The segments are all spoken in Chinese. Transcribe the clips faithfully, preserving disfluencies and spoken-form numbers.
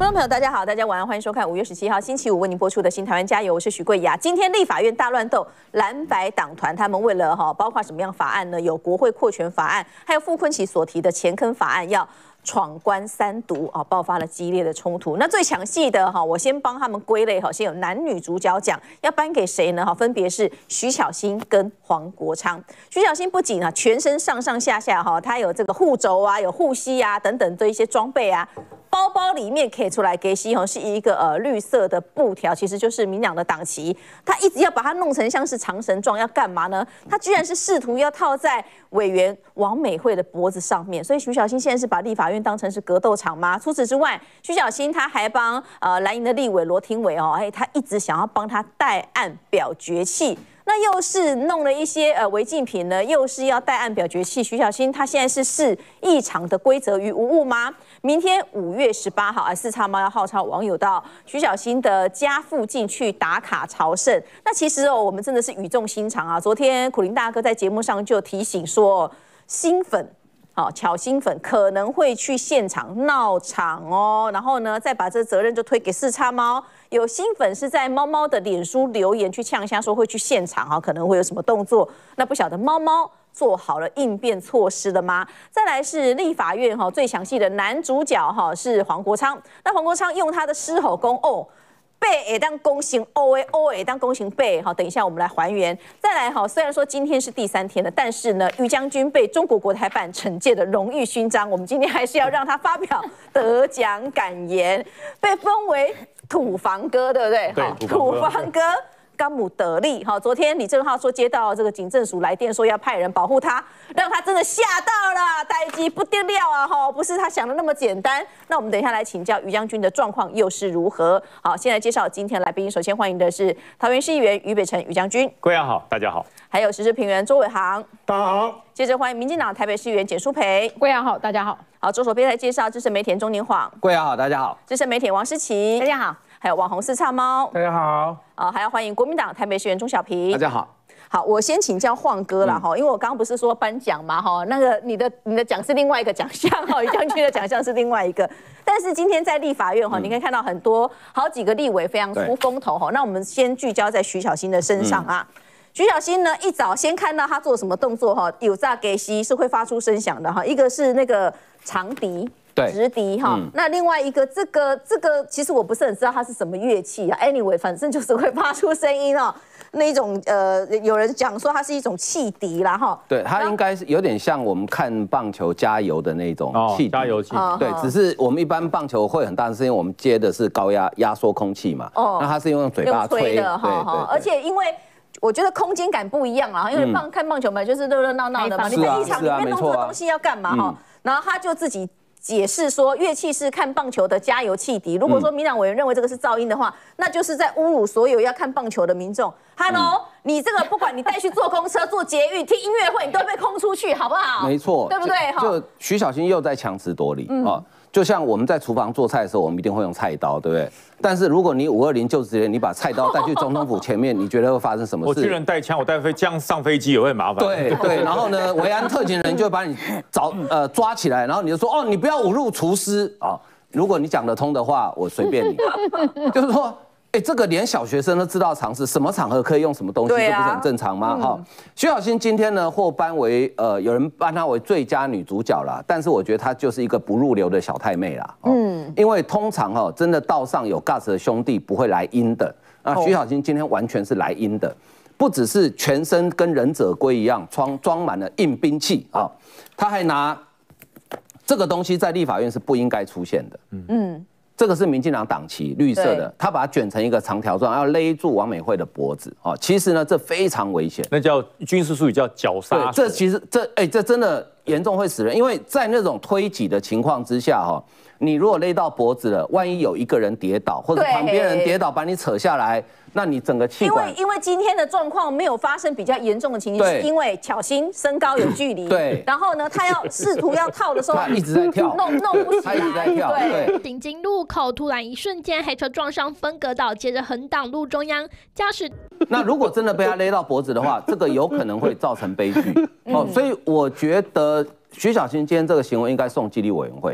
众朋友，大家好，大家晚安，欢迎收看五月十七号星期五为您播出的《新台湾加油》，我是许桂雅。今天立法院大乱斗，蓝白党团他们为了哈，包括什么样法案呢？有国会扩权法案，还有傅昆萁所提的前坑法案，要闯关三读啊，爆发了激烈的冲突。那最详细的哈，我先帮他们归类哈，先有男女主角奖，要颁给谁呢？哈，分别是徐巧芯跟黄国昌。徐巧芯不仅啊全身上上下下哈，他有这个护肘啊，有护膝啊等等的一些装备啊。包包里面可以出来给西红是一个呃绿色的布条，其实就是民党的党旗。他一直要把它弄成像是长绳状，要干嘛呢？他居然是试图要套在委员王美惠的脖子上面。所以徐巧芯现在是把立法院当成是格斗场吗？除此之外，徐巧芯他还帮呃蓝营的立委罗廷伟哦，哎，他一直想要帮他代案表决弃。那又是弄了一些呃违禁品呢，又是要代案表决弃。徐巧芯他现在是视议场的规则于无物吗？明天五月十八号啊，四叉猫要号召网友到徐巧芯的家附近去打卡朝圣。那其实哦，我们真的是语重心长啊。昨天苦苓大哥在节目上就提醒说，新粉。好，巧芯粉可能会去现场闹场哦，然后呢，再把这责任就推给四叉猫。有新粉是在猫猫的脸书留言去呛下，说会去现场哈，可能会有什么动作？那不晓得猫猫做好了应变措施了吗？再来是立法院哈最详细的男主角哈是黄国昌，那黄国昌用他的狮吼功哦。背也当公行 O A O 也当公行背，好，等一下我们来还原。再来哈，虽然说今天是第三天了，但是呢，于将军被中国国台办惩戒的荣誉勋章，我们今天还是要让他发表得奖感言，被封为土房哥，对不对？ 对， 土房哥。甘姆得利，哈，昨天李正皓说接到这个警政署来电，说要派人保护他，让他真的吓到了，代机不得了啊，哈，不是他想的那么简单。那我们等一下来请教于将军的状况又是如何？好，先来介绍今天来宾，首先欢迎的是桃园市议员于北辰于将军， 贵阳好，大家好。 还有时事评论周伟航， 大家好。 接着欢迎民进党台北市议员简舒培， 贵阳好，大家好。 好，左手边来介绍资深媒体钟年晃， 贵阳好，大家好。 资深媒体王诗琪， 大家好。 还有网红四叉猫， 大家好。 啊，还要欢迎国民党台北市议员钟小平， 大家好。 好，我先请教晃哥啦哈，因为我刚刚不是说颁奖嘛哈，那个你的你的奖是另外一个奖项哈，于将军的奖项是另外一个，但是今天在立法院哈，你可以看到很多好几个立委非常出风头哈，那我们先聚焦在徐巧芯的身上啊。嗯徐巧芯呢，一早先看到他做什么动作哈，有炸给西是会发出声响的哈，一个是那个长笛。直笛哈，嗯、那另外一个这个这个其实我不是很知道它是什么乐器啊 ，anyway 反正就是会发出声音哦，那一种呃有人讲说它是一种汽笛啦哈， 对，它应该是有点像我们看棒球加油的那种汽笛， 加油器， 对，只是我们一般棒球会很大声，因为我们接的是高压压缩空气嘛，哦，那它是用嘴巴吹的哈，而且因为。我觉得空间感不一样啦，因为棒、嗯、看棒球嘛，就是热热闹闹的嘛。你在一场里面弄这个东西要干嘛哈？然后他就自己解释说，乐器是看棒球的加油汽笛。如果说民党委员认为这个是噪音的话，那就是在侮辱所有要看棒球的民众。Hello，、嗯、你这个不管你带去坐公车、坐捷运、听音乐会，你都会被空出去，好不好？ 没错， 对不对？ 就徐巧芯又在强词夺理啊。嗯就像我们在厨房做菜的时候，我们一定会用菜刀，对不对？但是如果你五二零就职，你把菜刀带去总统府前面，你觉得会发生什么事？ 我巨人带枪，我带飞这样上飞机也会麻烦。 对对，然后呢，维安特勤人就会把你找呃抓起来，然后你就说哦，你不要侮辱厨师啊、哦。如果你讲得通的话，我随便你。就是说。哎，这个连小学生都知道常识，什么场合可以用什么东西，这不是很正常吗？哈、嗯，徐巧芯今天呢获颁为呃，有人颁她为最佳女主角啦，但是我觉得她就是一个不入流的小太妹啦。嗯，因为通常哈、哦，真的道上有 guts 的兄弟不会来阴的，那徐巧芯今天完全是来阴的，不只是全身跟忍者龟一样装装满了硬兵器啊，她还拿这个东西在立法院是不应该出现的。嗯。这个是民进党党旗，绿色的，他把它卷成一个长条状，要勒住王美惠的脖子。哦，其实呢，这非常危险。 那叫军事术语叫绞杀。 对，这其实这哎、欸，这真的严重会死人，因为在那种推挤的情况之下，哈，你如果勒到脖子了，万一有一个人跌倒，或者旁边人跌倒把你扯下来，那你整个气管。 因为因为今天的状况没有发生比较严重的情形，是因为巧芯身高有距离， 对， 然后呢，他要试图要套的时候， 他一直在跳， 弄弄不起来， 他一直在跳，对。 顶进路口，突然一瞬间，黑车撞上分隔岛，接着横挡路中央，驾驶。 那如果真的被他勒到脖子的话，这个有可能会造成悲剧哦。所以我觉得徐巧芯今天这个行为应该送纪律委员会。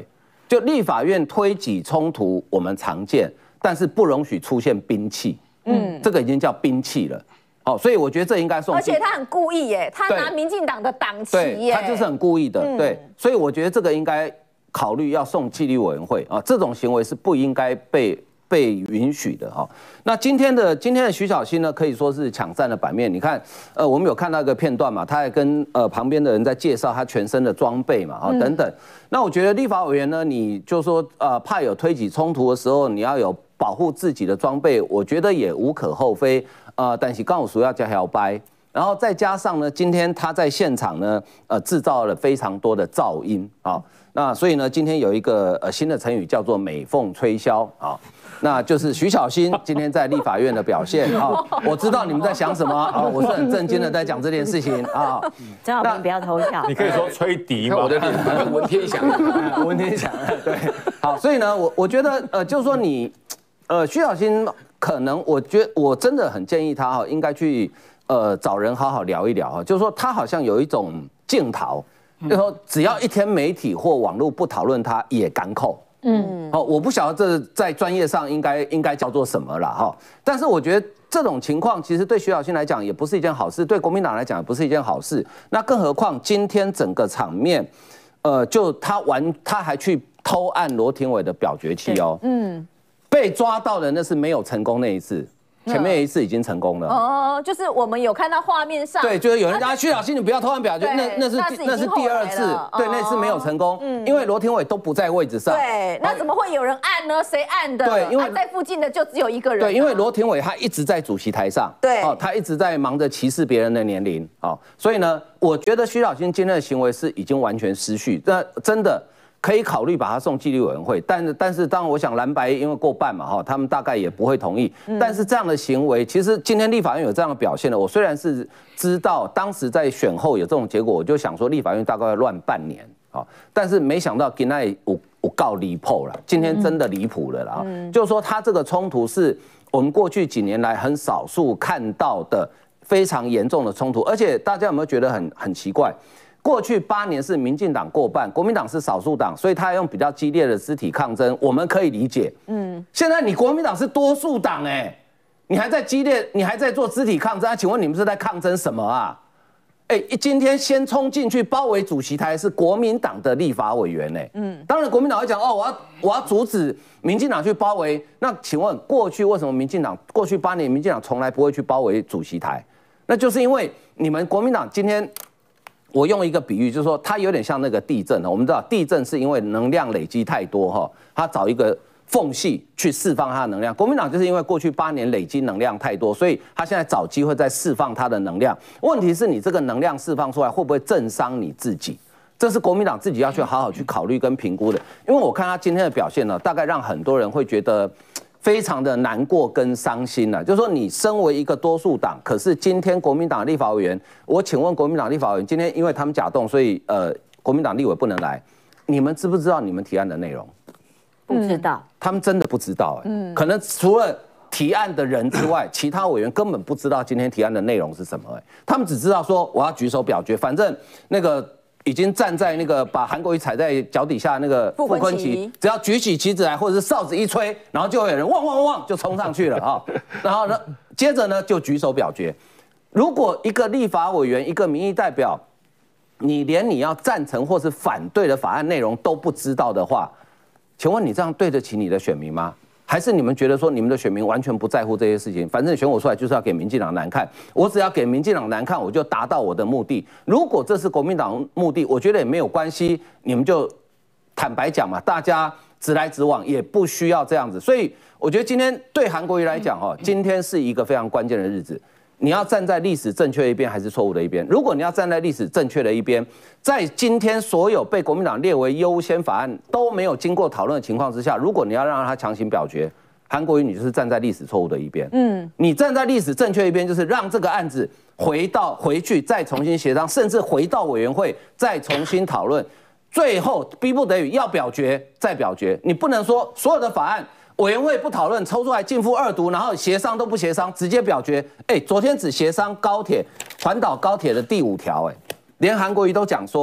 就立法院推挤冲突我们常见，但是不容许出现兵器，嗯，这个已经叫兵器了。哦，所以我觉得这应该送。 而且他很故意耶，他拿民进党的党旗耶， 他就是很故意的，嗯、对，所以我觉得这个应该考虑要送纪律委员会啊，这种行为是不应该被被允许的哈。那今天的今天的徐小新呢，可以说是抢占了版面。你看，呃，我们有看到一个片段嘛，他还跟呃旁边的人在介绍他全身的装备嘛，啊等等。那我觉得立法委员呢，你就说呃怕有推挤冲突的时候，你要有保护自己的装备，我觉得也无可厚非。呃，但是刚好说要加条掰，然后再加上呢，今天他在现场呢，呃，制造了非常多的噪音啊，那所以呢，今天有一个呃新的成语叫做美凤吹箫啊，那就是徐小新今天在立法院的表现啊，我知道你们在想什么啊，我是很震惊的在讲这件事情啊， 张小平不要偷笑， 你可以说吹笛嘛， 我的脸文天祥， 文天祥，对，好，所以呢，我我觉得呃，就是说你呃徐小新。可能我觉得我真的很建议他哈，应该去呃找人好好聊一聊哈，就是说他好像有一种镜头，就是说只要一天媒体或网络不讨论他也敢口，嗯，哦，我不晓得这在专业上应该应该叫做什么了哈，但是我觉得这种情况其实对徐小新来讲也不是一件好事，对国民党来讲也不是一件好事，那更何况今天整个场面，呃，就他玩他还去偷按罗廷伟的表决器哦，嗯。被抓到的那是没有成功那一次，前面一次已经成功了。 哦，就是我们有看到画面上， 对，就是有人讲徐小新你不要偷按表决，那那是那是第二次，对，那次没有成功，因为罗廷伟都不在位置上。 对，那怎么会有人按呢？谁按的？ 对，因为在附近的就只有一个人。 对，因为罗廷伟他一直在主席台上， 对， 哦，他一直在忙着歧视别人的年龄，哦，所以呢，我觉得徐小新今天的行为是已经完全失序，那真的。可以考虑把他送纪律委员会，但是但是当然我想蓝白因为过半嘛哈，他们大概也不会同意。但是这样的行为，其实今天立法院有这样的表现了。我虽然是知道当时在选后有这种结果，我就想说立法院大概要乱半年啊，但是没想到今天我我告离谱了，今天真的离谱了啦。嗯、就是说他这个冲突是我们过去几年来很少数看到的非常严重的冲突，而且大家有没有觉得很很奇怪？过去八年是民进党过半，国民党是少数党，所以他用比较激烈的肢体抗争，我们可以理解。嗯，现在你国民党是多数党哎，你还在激烈，你还在做肢体抗争，啊、请问你们是在抗争什么啊？哎，今天先冲进去包围主席台是国民党的立法委员哎，嗯，当然国民党会讲哦，我要我要阻止民进党去包围，那请问过去为什么民进党过去八年民进党从来不会去包围主席台？那就是因为你们国民党今天。我用一个比喻，就是说它有点像那个地震。我们知道地震是因为能量累积太多哈，它找一个缝隙去释放它的能量。国民党就是因为过去八年累积能量太多，所以他现在找机会再释放它的能量。问题是你这个能量释放出来会不会震伤你自己？这是国民党自己要去好好去考虑跟评估的。因为我看他今天的表现呢，大概让很多人会觉得。非常的难过跟伤心了，就是说你身为一个多数党，可是今天国民党立法委员，我请问国民党立法委员，今天因为他们假动，所以呃国民党立委不能来，你们知不知道你们提案的内容？ 不知道， 他们真的不知道哎、欸，嗯，可能除了提案的人之外，其他委员根本不知道今天提案的内容是什么哎、欸，他们只知道说我要举手表决，反正那个。已经站在那个把韩国瑜踩在脚底下那个傅昆萁，只要举起旗子来或者是哨子一吹，然后就会有人汪汪汪就冲上去了啊。然后呢，接着呢就举手表决。如果一个立法委员、一个民意代表，你连你要赞成或是反对的法案内容都不知道的话，请问你这样对得起你的选民吗？还是你们觉得说你们的选民完全不在乎这些事情？反正选我出来就是要给民进党难看，我只要给民进党难看，我就达到我的目的。如果这是国民党目的，我觉得也没有关系，你们就坦白讲嘛，大家直来直往，也不需要这样子。所以我觉得今天对韩国瑜来讲，哈，今天是一个非常关键的日子。你要站在历史正确的一边，还是错误的一边？如果你要站在历史正确的一边，在今天所有被国民党列为优先法案都没有经过讨论的情况之下，如果你要让他强行表决，韩国瑜你就是站在历史错误的一边。嗯，你站在历史正确一边，就是让这个案子回到回去再重新协商，甚至回到委员会再重新讨论，最后逼不得已要表决再表决。你不能说所有的法案。委员会不讨论，抽出来进覆二读，然后协商都不协商，直接表决。哎、欸，昨天只协商高铁环岛高铁的第五条，哎，连韩国瑜都讲说，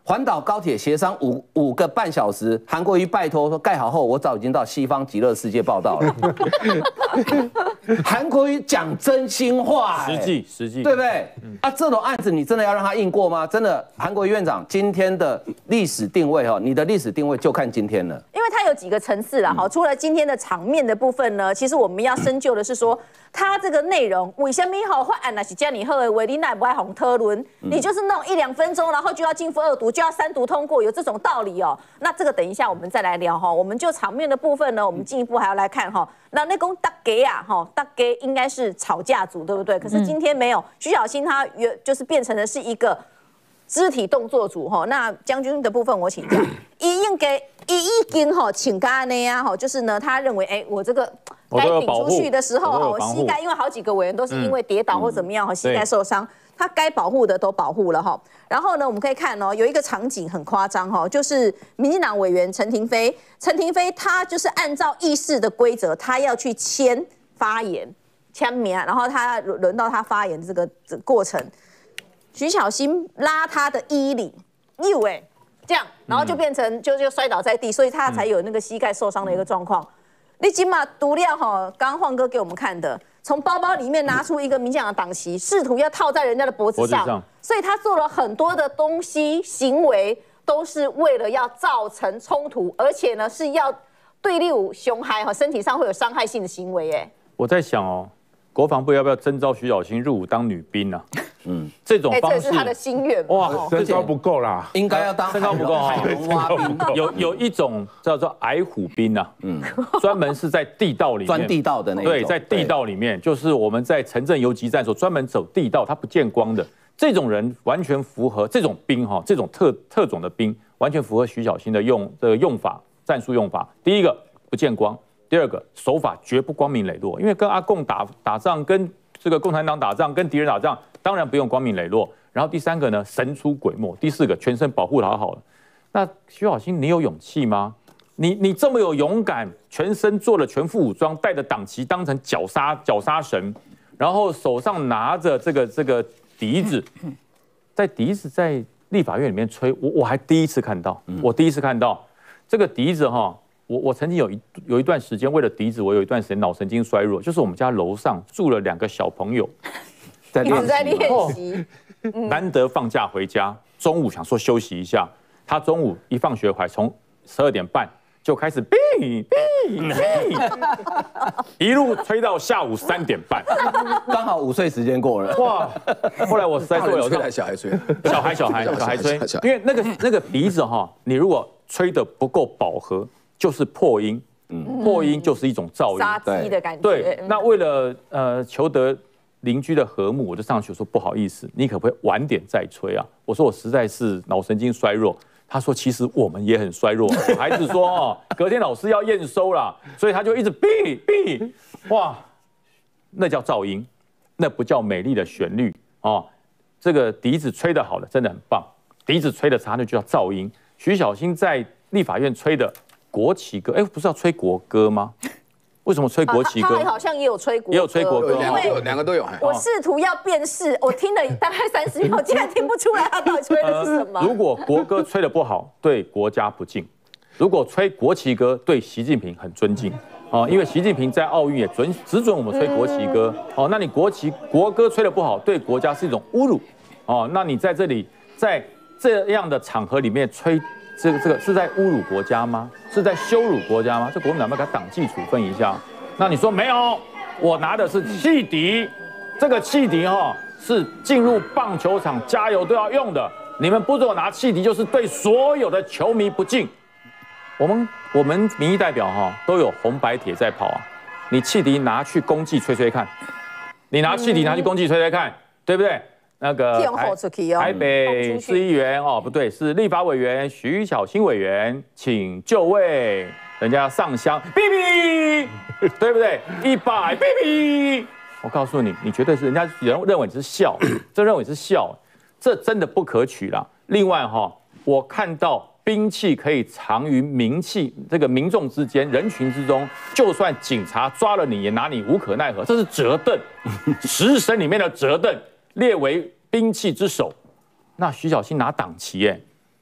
环岛高铁协商五五个半小时，韩国瑜拜托说盖好后，我早已经到西方极乐世界报道了。韩国瑜讲真心话、 实际实际， 对不对？啊，这种案子你真的要让他硬过吗？真的，韩国瑜院长今天的历史定位哈，你的历史定位就看今天了。 因为它有几个层次啦，哈，除了今天的场面的部分呢，其实我们要深究的是说，它这个内容为什么好法案那是叫你喝的，为你乃不爱红讨论，你就是那种一两分钟，然后就要进二读，就要三读通过，有这种道理哦。那这个等一下我们再来聊哈，我们就场面的部分呢，我们进一步还要来看哈。那那公大给啊，哈，大给应该是吵架组，对不对？可是今天没有，徐小新他原就是变成的是一个肢体动作组哈。那将军的部分我请教，一应该一已经哈请干那呀哈，就是呢，他认为哎，我这个该顶出去的时候哈，我膝盖因为好几个委员都是因为跌倒或怎么样哈，膝盖受伤。他该保护的都保护了哈，然后呢，我们可以看哦，有一个场景很夸张哈，就是民进党委员陈亭妃，陈亭妃他就是按照议事的规则，他要去签发言、签名，然后他轮到他发言的这个这个过程，徐巧芯拉他的衣领，以为这样，然后就变成就就摔倒在地，所以他才有那个膝盖受伤的一个状况。你起码读料哈，刚刚晃哥给我们看的。从包包里面拿出一个民进党的党旗，试图要套在人家的脖子上，上所以他做了很多的东西行为，都是为了要造成冲突，而且呢是要对立熊孩和身体上会有伤害性的行为。哎， 我在想哦，国防部要不要征召徐小新入伍当女兵啊？嗯，这种方式， 这是他的心愿。 哇，身高不够啦， 应该要当身高不够哈， 挖兵。 有有一种叫做矮虎兵啊，嗯，专门是在地道里面钻地道的那种。 对，在地道里面，就是我们在城镇游击战所专门走地道，他不见光的这种人，完全符合这种兵哈，这种特特种的兵，完全符合徐小新的用的用法战术用法。第一个不见光，第二个手法绝不光明磊落，因为跟阿共打打仗，跟这个共产党打仗，跟敌人打仗。当然不用光明磊落，然后第三个呢，神出鬼没；第四个，全身保护得好好的。那徐小新，你有勇气吗？你你这么有勇敢，全身做了全副武装，带着党旗当成绞杀绞杀神，然后手上拿着这个这个笛子，在笛子在立法院里面吹，我我还第一次看到，我第一次看到这个笛子哈。我我曾经有一有一段时间为了笛子，我有一段时间脑神经衰弱，就是我们家楼上住了两个小朋友。 一直在练习， 难得放假回家，中午想说休息一下，他中午一放学回来，从十二点半就开始哔哔哔，一路吹到下午三点半， 刚好午睡时间过了。 哇！后来我实在受不了， 吹小孩吹， 小孩小孩小孩吹，因为那个那个鼻子哈，你如果吹得不够饱和，就是破音，嗯，破音就是一种噪音， 杀鸡的感觉。 对，那为了呃求得邻居的和睦，我就上去说不好意思，你可不可以晚点再吹啊？我说我实在是脑神经衰弱。他说其实我们也很衰弱。小孩子说哦，隔天老师要验收啦，所以他就一直哔哔，哇，那叫噪音，那不叫美丽的旋律哦。这个笛子吹得好的真的很棒，笛子吹得差那就叫噪音。徐小新在立法院吹的国旗歌，哎，不是要吹国歌吗？为什么吹国旗歌？ 他好像也有吹国歌， 也有吹国歌， 两个都有，两个都有。 我试图要辨识，我听了大概三十秒，竟然听不出来他到底吹的是什么。 如果国歌吹得不好，对国家不敬；如果吹国旗歌，对习近平很尊敬。哦，因为习近平在奥运也准只准我们吹国旗歌。哦，那你国旗国歌吹得不好，对国家是一种侮辱。哦，那你在这里在这样的场合里面吹。这个这个是在侮辱国家吗？是在羞辱国家吗？这国民党要给他党纪处分一下。那你说没有？我拿的是汽笛，这个汽笛哈是进入棒球场加油都要用的。你们不准我拿汽笛，就是对所有的球迷不敬。我们我们民意代表哈都有红白帖在跑啊，你汽笛拿去公祭吹吹看，你拿汽笛拿去公祭吹吹看，对不对？那个台, 台北市议员哦，不对，是立法委员徐小新委员，请就位，人家上香，哔哔，对不对？一百哔哔，我告诉你，你绝对是人家人认为你是笑，这认为是笑，这真的不可取啦。另外哈、哦，我看到兵器可以藏于民气这个民众之间、人群之中，就算警察抓了你，也拿你无可奈何，这是折凳，食神里面的折凳。列为兵器之首，那徐小新拿党旗，哎，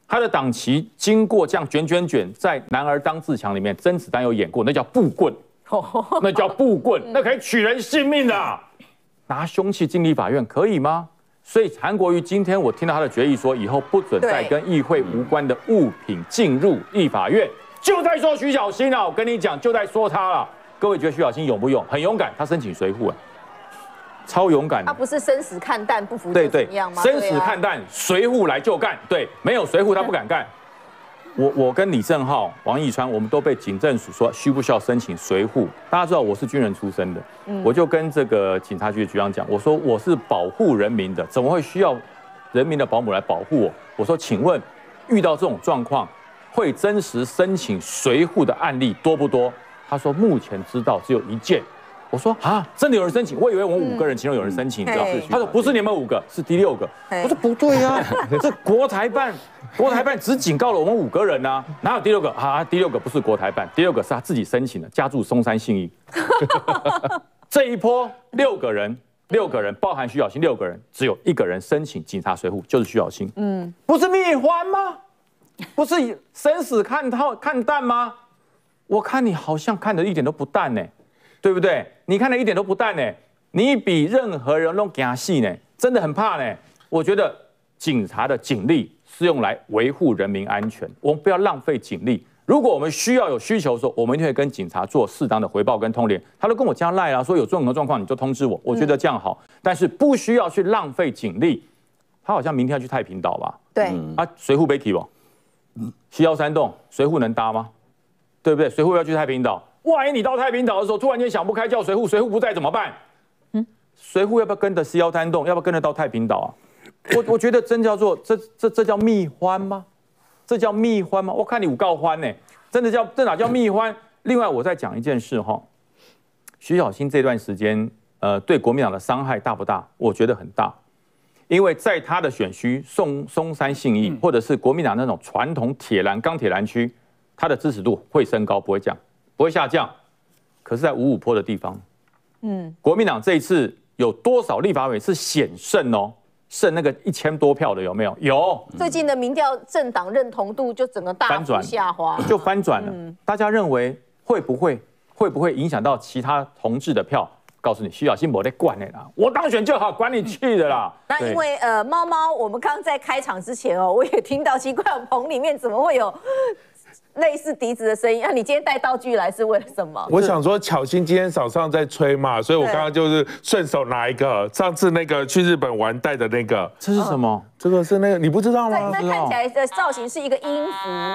他的党旗经过这样卷卷卷，在《男儿当自强》里面，甄子丹有演过，那叫步棍，那叫步棍，那可以取人性命的。拿凶器进立法院可以吗？所以韩国瑜今天我听到他的决议说，以后不准再跟议会无关的物品进入立法院，就在说徐小新啊，我跟你讲，就在说他了。各位觉得徐小新勇不勇？很勇敢，他申请随扈，超勇敢的。 他不是生死看淡，不服对对怎么样吗？ 生死看淡，随扈来就干。对，没有随扈他不敢干。我我跟李正浩、王义川，我们都被警政署说需不需要申请随扈。大家知道我是军人出身的，嗯、我就跟这个警察局的局长讲，我说我是保护人民的，怎么会需要人民的保姆来保护我？我说，请问遇到这种状况，会真实申请随扈的案例多不多？他说目前知道只有一件。我说啊，真的有人申请？我以为我们五个人其中有人申请，你知道？他说不是你们五个，是第六个。我说不对啊，这国台办，国台办只警告了我们五个人啊，哪有第六个啊？第六个不是国台办，第六个是他自己申请的，家住松山信义。这一波六个人，六个人包含徐小新六个人，只有一个人申请警察随扈，就是徐小新。嗯，不是蜜獾吗？不是生死看透看淡吗？我看你好像看得一点都不淡呢。对不对？你看的一点都不淡呢，你比任何人都惊死呢，真的很怕呢。我觉得警察的警力是用来维护人民安全，我们不要浪费警力。如果我们需要有需求的时候，我们一定会跟警察做适当的回报跟通联。他都跟我加赖啦，说有任何状况你就通知我，我觉得这样好。但是不需要去浪费警力。他好像明天要去太平岛吧？ 对。 啊，随扈被提不？西腰山洞随扈能搭吗？对不对？随扈要去太平岛。万一你到太平岛的时候，突然间想不开叫随扈，随扈不在怎么办？嗯，随扈要不要跟着西腰山洞？要不要跟着到太平岛啊？我我觉得真叫做这这这叫蜜獾吗？这叫蜜獾吗？我看你五告欢呢，真的叫这哪叫蜜獾？另外我再讲一件事哈，徐小新这段时间呃对国民党的伤害大不大？我觉得很大，因为在他的选区松松山信义，或者是国民党那种传统铁栏钢铁栏区，他的支持度会升高，不会降。不会下降，可是，在五五波的地方，嗯，国民党这一次有多少立法委是险胜哦？胜那个一千多票的有没有？有。 最近的民调政党认同度就整个大幅下滑， 就翻转了。嗯、大家认为会不会会不会影响到其他同志的票？告诉你，徐小新没在管你啦，我当选就好，管你去的啦。 那因为呃，猫猫，我们刚刚在开场之前哦，我也听到奇怪，棚里面怎么会有？类似笛子的声音，那、啊、你今天带道具来是为了什么？ 我想说，巧芯今天早上在吹嘛，所以我刚刚就是顺手拿一个，上次那个去日本玩带的那个。 这是什么？ 这个是那个，你不知道吗？ 这看起来的造型是一个音符。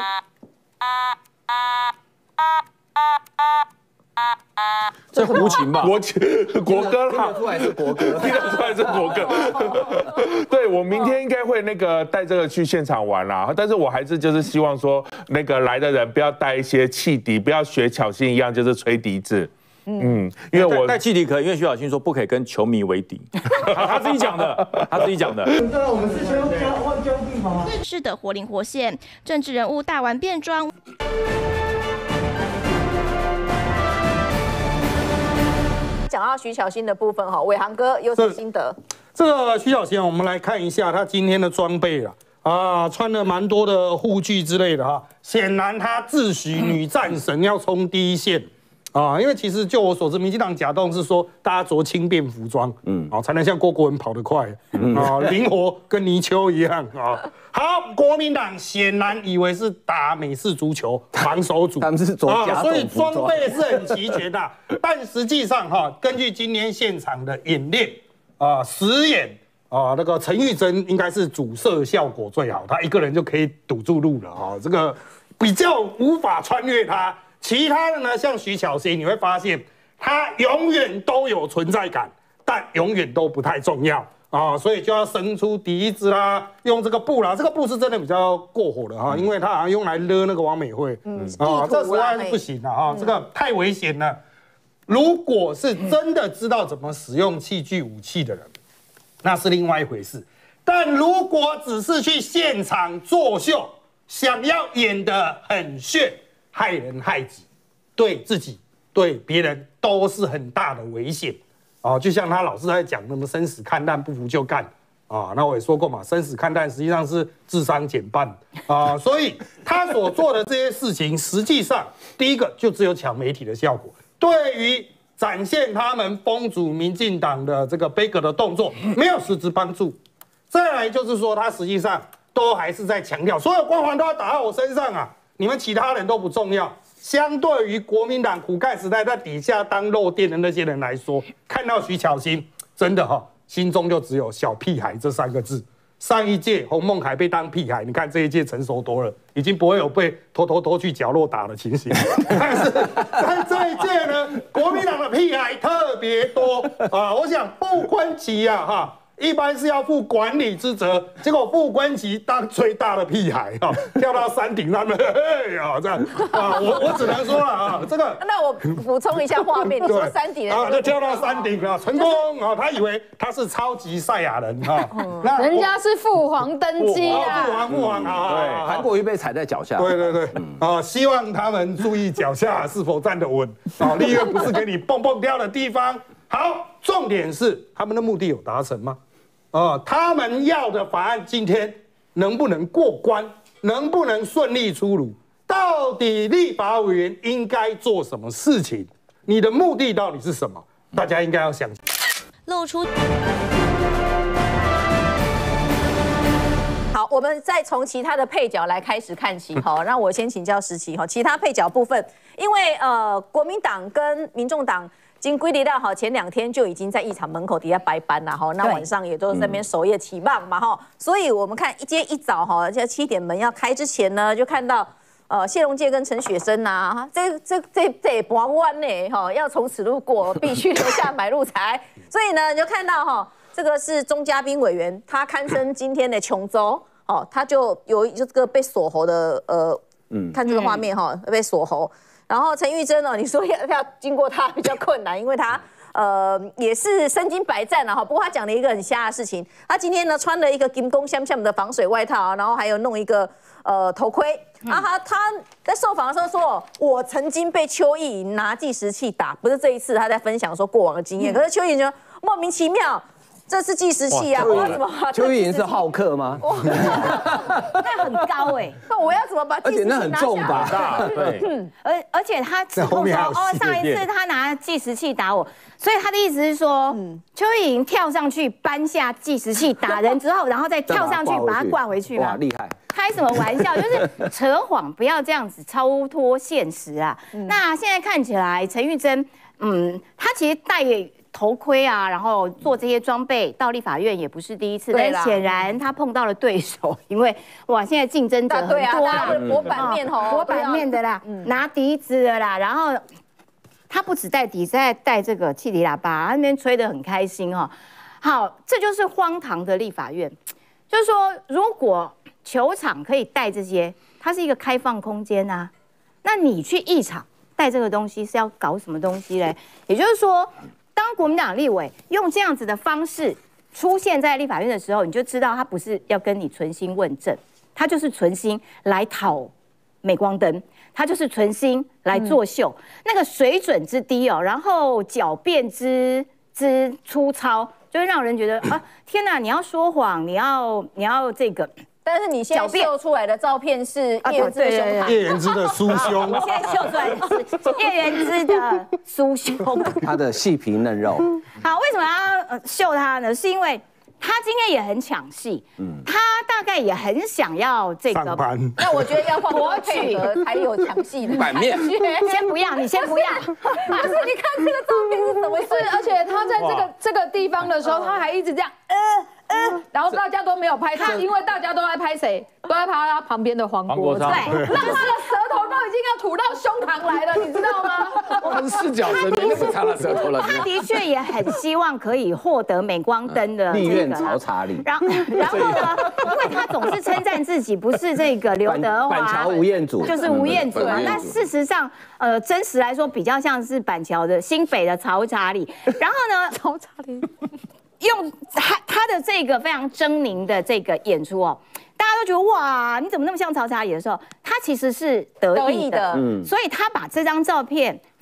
这胡琴吧？ 国国歌啦， 听得出来是国歌， 听得出来是国歌。对，我明天应该会那个带这个去现场玩啦，但是我还是就是希望说，那个来的人不要带一些汽笛，不要学巧芯一样就是吹笛子。嗯，因为我带汽笛可以，因为徐小新说不可以跟球迷为敌，他自己讲的，他自己讲的。 对，我们是交交换交地吗？ 是的，活灵活现，政治人物大玩变装。 讲到徐小新的部分哈，伟航哥有什么心得？ 这个徐小新，我们来看一下他今天的装备了啊，穿了蛮多的护具之类的哈。显然他自诩女战神，要冲第一线啊。因为其实就我所知，民进党假动是说大家着轻便服装，嗯，啊，才能像郭国文跑得快啊，灵活跟泥鳅一样啊。好，国民党显然以为是打美式足球防守组， 他们是着假所以装备是很齐全的。但实际上哈，根据今天现场的演练啊，实演啊，那个陈玉珍应该是主射效果最好，他一个人就可以堵住路了哈。这个比较无法穿越他，其他的呢，像徐巧芯，你会发现他永远都有存在感，但永远都不太重要。啊，所以就要伸出笛子啦，用这个布啦，这个布是真的比较过火的哈，因为它好像用来勒那个王美惠，嗯，啊，这实在是不行的哈，这个太危险了。如果是真的知道怎么使用器具武器的人，那是另外一回事。但如果只是去现场作秀，想要演得很炫，害人害己，对自己对别人都是很大的危险。哦，就像他老是在讲什么生死看淡，不服就干， 啊，那我也说过嘛，生死看淡实际上是智商减半啊，所以他所做的这些事情，实际上第一个就只有抢媒体的效果，对于展现他们封阻民进党的这个杯葛的动作没有实质帮助。再来就是说，他实际上都还是在强调，所有光环都要打到我身上啊，你们其他人都不重要。相对于国民党苦干时代在底下当肉垫的那些人来说，看到徐巧芯，真的哈、哦，心中就只有小屁孩这三个字。上一届洪孟凯被当屁孩，你看这一届成熟多了，已经不会有被偷偷偷去角落打的情形。但是在这一届呢，国民党的屁孩特别多啊！我想傅昆萁啊，哈。一般是要负管理之责，结果傅昆萁当最大的屁孩啊，跳到山顶上面，嘿啊这样啊，我我只能说了啊，这个。 那我补充一下画面，你说山顶啊，就跳到山顶啊，成功啊！他以为他是超级赛亚人啊， 那人家是父皇登基啊， 父皇父皇啊， 对，韩国瑜被踩在脚下。 对对对，啊，希望他们注意脚下是否站得稳啊，立院不是给你蹦蹦跳的地方。好，重点是他们的目的有达成吗？啊，他们要的法案今天能不能过关，能不能顺利出炉？到底立法委员应该做什么事情？你的目的到底是什么？大家应该要想。 露出。 好，我们再从其他的配角来开始看起。好，让我先请教时齐哈，其他配角部分，因为呃，国民党跟民众党。经归离到好，前两天就已经在议场门口底下白班了哈，那晚上也都在那边守夜期望嘛哈，所以我们看今天一早哈，在七点门要开之前呢，就看到呃谢龙介跟陈雪生呐，这这这这博湾呢哈，要从此路过，必须留下买路财，所以呢你就看到哈，这个是钟嘉宾委员，他堪称今天的琼州哦，他就有就这个被锁喉的呃，嗯，看这个画面哈，被锁喉。然后陈玉珍哦，你说要要经过他比较困难，因为他呃也是身经百战了哈。不过他讲了一个很瞎的事情，他今天呢穿了一个金工香香的防水外套，然后还有弄一个呃头盔。啊他他在受访的时候说，我曾经被邱意莹拿计时器打，不是这一次他在分享说过往的经验，可是邱意莹就莫名其妙。这是计时器啊！我要怎么把？ 邱意莹是好客吗？ 那很高哎， 那我要怎么把计时器拿下？ 而且那很重吧？ 对，而而且他指控说，哦，上一次他拿计时器打我，所以他的意思是说，邱意莹跳上去搬下计时器打人之后，然后再跳上去把他灌回去吗？ 哇，厉害！ 开什么玩笑？就是扯谎，不要这样子超脱现实啊！那现在看起来，陈玉珍，嗯，他其实戴头盔啊，然后做这些装备到立法院也不是第一次，但显然他碰到了对手，因为哇，现在竞争者很多啦， 博版面吼， 博版面的啦，拿笛子的啦，然后他不止带笛子，还带这个汽笛喇叭，他那边吹得很开心哈。好，这就是荒唐的立法院，就是说，如果球场可以带这些，它是一个开放空间啊，那你去议场带这个东西是要搞什么东西嘞？也就是说。当国民党立委用这样子的方式出现在立法院的时候，你就知道他不是要跟你存心问政，他就是存心来讨镁光灯，他就是存心来作秀，嗯、那个水准之低哦，然后狡辩之之粗糙，就会让人觉得啊，天哪！你要说谎，你要你要这个。 但是你现在秀出来的照片是叶元之的胸膛， 叶元之的酥胸。 我现在秀出来的是叶元之的酥胸， 他的细皮嫩肉。 好，为什么要秀他呢？是因为他今天也很抢戏，嗯，他大概也很想要这个。 那我觉得要换国配合才有抢戏的版面。 先不要，你先不要。 不是，你看这个照片是怎么回事？ 而且他在这个这个地方的时候，他还一直这样，呃。嗯，然后大家都没有拍他，因为大家都在拍谁？都在拍他旁边的黄国昌，对，让他的舌头都已经要吐到胸膛来了，你知道吗？ 我们视角神没那么长的舌头了。 他的确也很希望可以获得镁光灯的立院曹查理。 然后，然后呢？因为他总是称赞自己不是这个刘德华， 板桥吴彦祖， 就是吴彦祖啊。那事实上，呃，真实来说，比较像是板桥的新北的曹查理。然后呢， 曹查理。 用他他的这个非常狰狞的这个演出哦，大家都觉得哇，你怎么那么像曹查理的时候，他其实是得意的，嗯，所以他把这张照片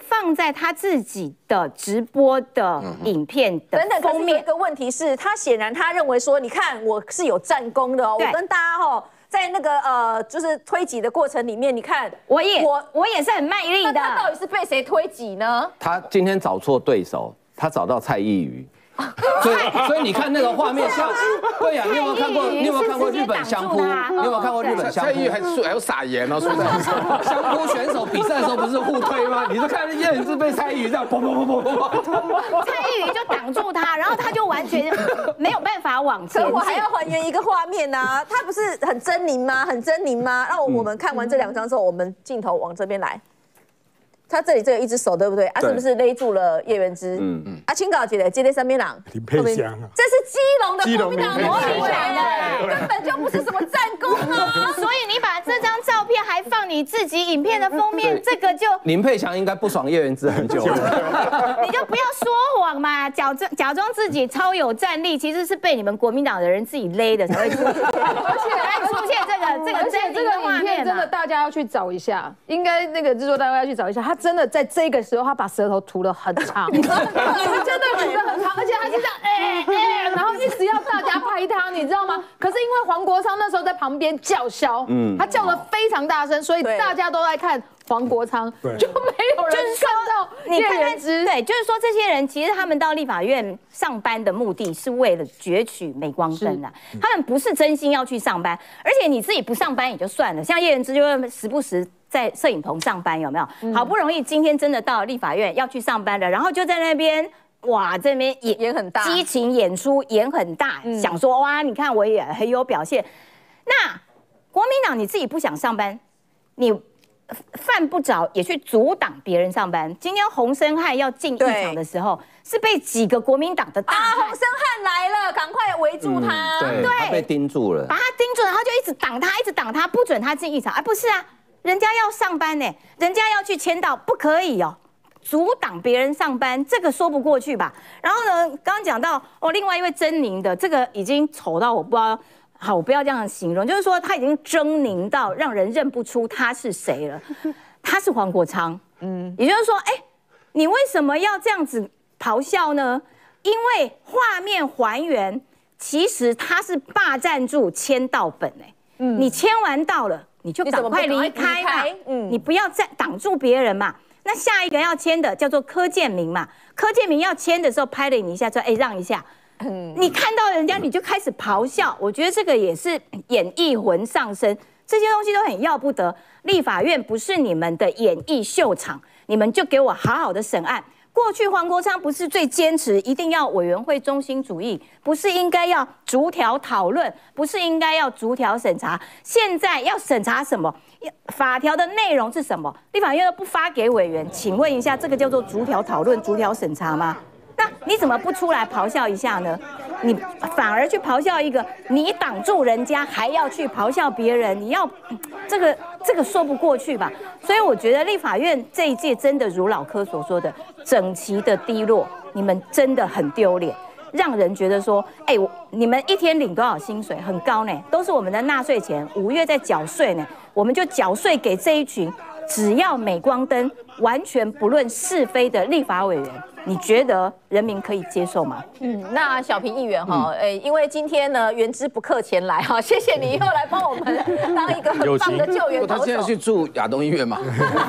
放在他自己的直播的影片的等等， 封面。 一个问题是，他显然他认为说，你看我是有战功的哦，我跟大家哦。在那个呃，就是推挤的过程里面，你看， 我也我我也是很卖力的。 他到底是被谁推挤呢？ 他今天找错对手，他找到蔡依瑜。所以，所以你看那个画面像，对呀，你有没有看过？你有没有看过日本相扑？你有没有看过日本相扑？ 蔡依瑜还还有撒盐哦，说的。 相扑选手比赛的时候不是互推吗？你是看叶人是被蔡依瑜这样砰砰砰砰砰， 蔡依瑜就挡住他，然后他就完全没有办法往前进。 我还要还原一个画面啊，他不是很狰狞吗？很狰狞吗？那我们看完这两张之后，我们镜头往这边来。他这里这有一只手，对不对？啊，是不是勒住了叶元之？嗯嗯。啊，请搞姐的，接在身边朗。 林佩香啊， 这是基隆的国民党模拟的，根本就不是什么战功啊。 所以你把这张照片还放你自己影片的封面，这个就林佩祥应该不爽叶元之很久了。 你就不要说谎嘛，假装假装自己超有战力，其实是被你们国民党的人自己勒的才会出现，而且还出现这个这个这个影片真的大家要去找一下，应该那个制作单位要去找一下他。真的在这个时候，他把舌头涂得很长，真的涂得很长，而且他是这样，哎哎，然后一直要大家拍他，你知道吗？可是因为黄国昌那时候在旁边叫嚣，嗯，他叫得非常大声，所以大家都在看黄国昌，就没有人看到叶元之。 对，就是说这些人其实他们到立法院上班的目的是为了攫取镁光灯啊，他们不是真心要去上班，而且你自己不上班也就算了，像叶元之就会时不时在摄影棚上班，有没有？嗯、好不容易今天真的到了立法院要去上班了，然后就在那边哇，这边演演很大， 激情演出演很大，嗯、想说哇，你看我也很有表现。那国民党你自己不想上班，你犯不着也去阻挡别人上班。今天洪申翰要进议场的时候，是被几个国民党的大啊，洪申翰来了，赶快围住他， 嗯、对，他被盯住了， 把他盯住，然后就一直挡他，一直挡他，不准他进议场。哎，不是啊。人家要上班呢，人家要去签到，不可以哦，阻挡别人上班，这个说不过去吧？然后呢，刚刚讲到哦，另外一位狰狞的，这个已经丑到我不知道，好，我不要这样形容，就是说他已经狰狞到让人认不出他是谁了，他是黄国昌，嗯，也就是说，哎，你为什么要这样子咆哮呢？因为画面还原，其实他是霸占住签到本，哎，嗯，你签完到了。你就赶快离开嘛，嗯，你不要再挡住别人嘛。那下一个要签的叫做柯建铭嘛，柯建铭要签的时候拍了你一下，说哎让一下，嗯，你看到人家你就开始咆哮，我觉得这个也是演艺魂上身，这些东西都很要不得。立法院不是你们的演艺秀场，你们就给我好好的审案。过去黄国昌不是最坚持一定要委员会中心主义，不是应该要逐条讨论，不是应该要逐条审查。现在要审查什么？法条的内容是什么？立法院都不发给委员，请问一下，这个叫做逐条讨论、逐条审查吗？那你怎么不出来咆哮一下呢？你反而去咆哮一个，你挡住人家，还要去咆哮别人，你要这个这个说不过去吧？所以我觉得立法院这一届真的如老柯所说的，整齐的低落，你们真的很丢脸，让人觉得说，哎，我你们一天领多少薪水？很高呢，都是我们的纳税钱，五月在缴税呢，我们就缴税给这一群只要镁光灯，完全不论是非的立法委员。你觉得人民可以接受吗？ 嗯，那小平议员哈，哎、嗯，因为今天呢，元之不克前来哈，谢谢你又来帮我们当一个很棒的救援投手。 他现在去住亚东医院吗？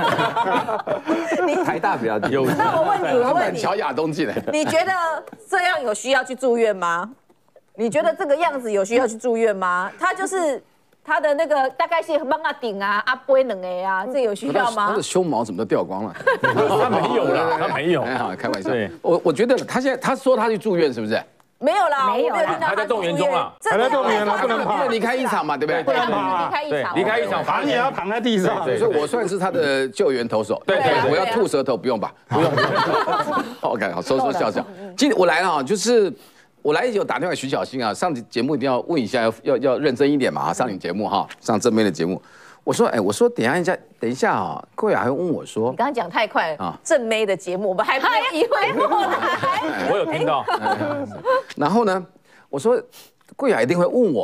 台大比较近。 那我问你，我问你， 桥亚东进来， 你觉得这样有需要去住院吗？你觉得这个样子有需要去住院吗？他就是。他的那个大概是帮他顶啊，阿杯冷哎啊，这有需要吗？ 他的胸毛怎么都掉光了？ 他没有啦，他没有。 哎，好，开玩笑。我我觉得他现在他说他去住院是不是？ 没有啦， 没有啦， 还在动员中啊， 还在动员了，不能跑， 离开一场嘛，对不对？ 不能跑， 离开一场， 离开一场， 罚你要躺在地上。 所以我算是他的救援投手。 对对， 我要吐舌头，不用吧？不用。OK， 好，说说笑笑。今天我来了啊，就是。我来有打电话徐小新啊，上节目一定要问一下，要要要认真一点嘛，上你节目哈，上正面的节目。我说，哎，我说等一下，等一下啊，贵雅还问我说， 你刚刚讲太快啊，正妹的节目我们还没移回过来， 我有听到。 然后呢，我说贵雅一定会问我嘛，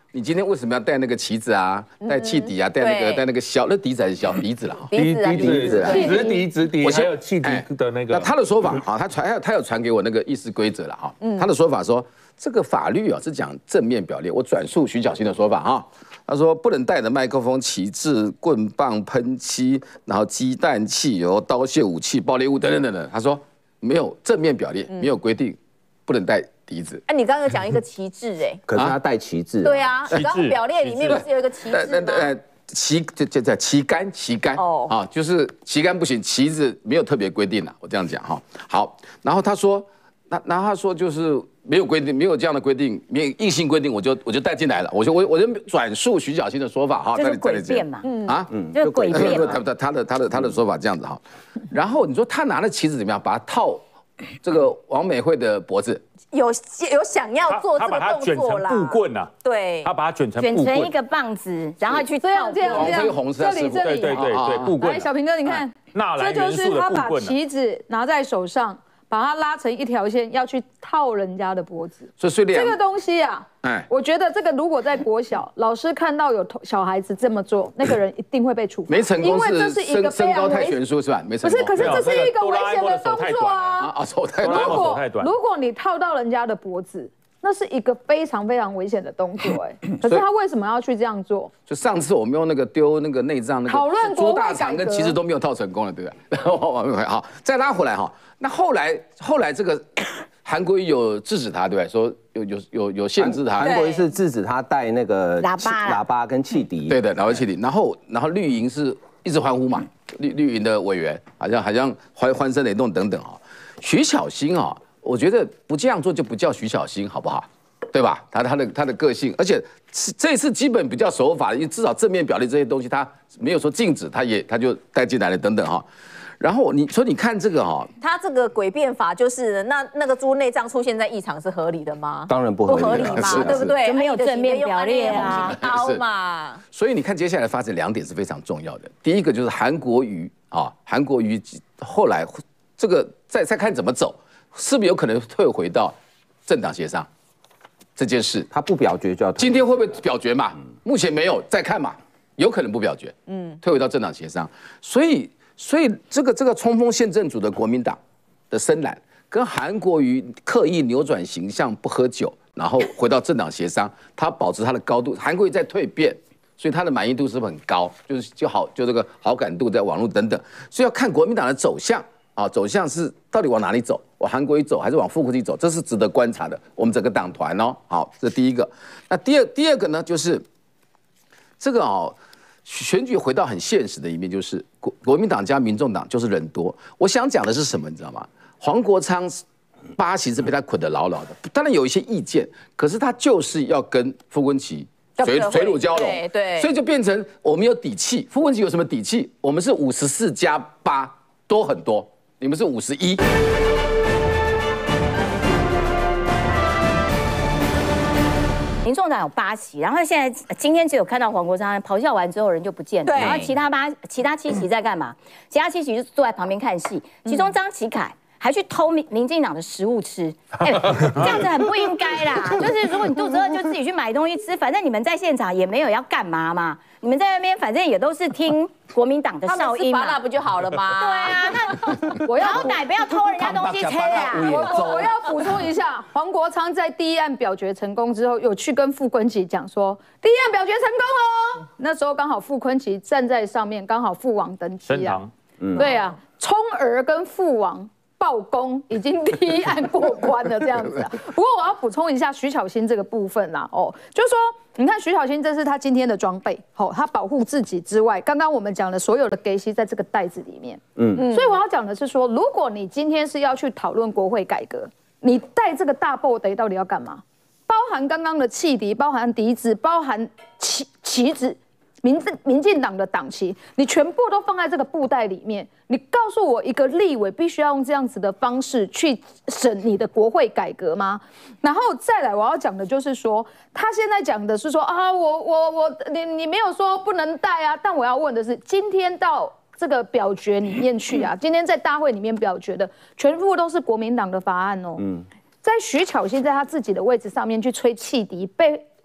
你今天为什么要带那个旗子啊？带汽笛啊？带那个带那个小那笛子还是小笛子了？ 笛笛笛子， 直笛直笛，还有汽笛的那个。 那他的说法哈，他传他有传给我那个议事规则了哈。他的说法说，这个法律啊是讲正面表列，我转述徐巧芯的说法哈。他说不能带着麦克风、旗帜、棍棒、喷漆，然后鸡蛋、汽油、刀械、武器、爆裂物等等等等。他说没有正面表列，没有规定不能带笛子。 哎，你刚刚讲一个旗帜哎， 可是他带旗帜。 对啊，你刚刚表列里面不是有一个旗帜吗？呃， 旗这这这旗杆，旗杆哦啊，就是旗杆不行，旗子没有特别规定了，我这样讲哈。好，然后他说，那然后他说就是没有规定，没有这样的规定，没有硬性规定，我就我就带进来了，我就我我就转述徐巧芯的说法哈， 就是诡辩嘛， 啊， 嗯，就是诡辩嘛， 他他他的他的他的说法这样子哈。然后你说他拿了旗子怎么样，把它套这个王美惠的脖子。 有有想要做这个动作啦， 布棍啊， 对， 他把它卷成卷成一个棒子，然后去这样这样这样， 红色这里这里， 对对对，布棍。 来，小平哥，你看， 这就是他把旗子拿在手上，把它拉成一条线，要去套人家的脖子。 所以所以这个东西啊，哎，我觉得这个如果在国小，老师看到有小孩子这么做，那个人一定会被处罚。 没成功， 因为这是一个身高太悬殊是吧？没成功。 不是，可是这是一个危险的动作啊！ 啊，手太短， 如果太短。 如果你套到人家的脖子，那是一个非常非常危险的动作，哎，可是他为什么要去这样做？ 就上次我们用那个丢那个内脏那个讨论猪大肠跟其实都没有套成功了，对不对？好，再拉回来哈，那后来后来这个韩国瑜有制止他，对不对？说有有有有限制他。 韩国瑜是制止他带那个喇叭喇叭跟汽笛。 对的，喇叭汽笛。然后然后绿营是一直欢呼嘛，绿绿营的委员好像好像欢欢声雷动等等啊。徐巧芯啊。我觉得不这样做就不叫徐巧芯，好不好？对吧？他他的他的个性，而且这次基本比较守法，因为至少正面表列这些东西，他没有说禁止，他也他就带进来了等等哈。然后你说你看这个哈， 他这个诡辩法就是那那个猪内脏出现在议场是合理的吗？ 当然不合理， 不合理嘛，对不对？ 就没有正面表列啊， 刀嘛。 所以你看接下来发展两点是非常重要的，第一个就是韩国瑜啊，韩国瑜后来这个再再看怎么走。是不是有可能退回到政党协商这件事？ 他不表决就要今天会不会表决嘛？目前没有，再看嘛，有可能不表决，嗯，退回到政党协商。所以，所以这个这个冲锋陷阵组的国民党的深蓝，跟韩国瑜刻意扭转形象不喝酒，然后回到政党协商，他保持他的高度。韩国瑜在蜕变，所以他的满意度是不是很高？就是就好，就这个好感度在网络等等，所以要看国民党的走向。啊，走向是到底往哪里走？往韩国瑜走，还是往副国瑜走？这是值得观察的。我们整个党团哦，好，这是第一个。那第二第二个呢，就是这个哦，选举回到很现实的一面，就是国国民党加民众党就是人多。我想讲的是什么，你知道吗？黄国昌八席是被他捆得牢牢的，当然有一些意见，可是他就是要跟傅昆萁水水乳交融， 对对， 所以就变成我们有底气。傅昆萁有什么底气？我们是五十四加八，多很多。你们是五十一， 民众党有八席，然后现在今天只有看到黄国昌咆哮完之后人就不见了，然后其他八其他七席在干嘛？其他七席就坐在旁边看戏，其中张启凯还去偷民民进党的食物吃，哎，这样子很不应该啦。就是如果你肚子饿就自己去买东西吃，反正你们在现场也没有要干嘛嘛，你们在那边反正也都是听国民党的哨音嘛， 那不就好了吗？ 对啊，那我要好歹不要偷人家东西吃啊！ 我我要补充一下，黄国昌在第一案表决成功之后，有去跟傅昆萁讲说，第一案表决成功哦。那时候刚好傅昆萁站在上面，刚好父王登基啊，对啊，聪儿跟父王。报功已经第一案过关了，这样子啊。不过我要补充一下徐巧芯这个部分啦，哦，就是说，你看徐巧芯这是他今天的装备，哦，他保护自己之外，刚刚我们讲的所有的给息在这个袋子里面，嗯，所以我要讲的是说，如果你今天是要去讨论国会改革，你带这个大布袋到底要干嘛？包含刚刚的汽笛，包含笛子，包含旗旗子。民民进党的党旗，你全部都放在这个布袋里面。你告诉我，一个立委必须要用这样子的方式去审你的国会改革吗？然后再来，我要讲的就是说，他现在讲的是说啊，我我我，你你没有说不能带啊，但我要问的是，今天到这个表决里面去啊，今天在大会里面表决的，全部都是国民党的法案哦。嗯，在徐巧芯在他自己的位置上面去吹汽笛，被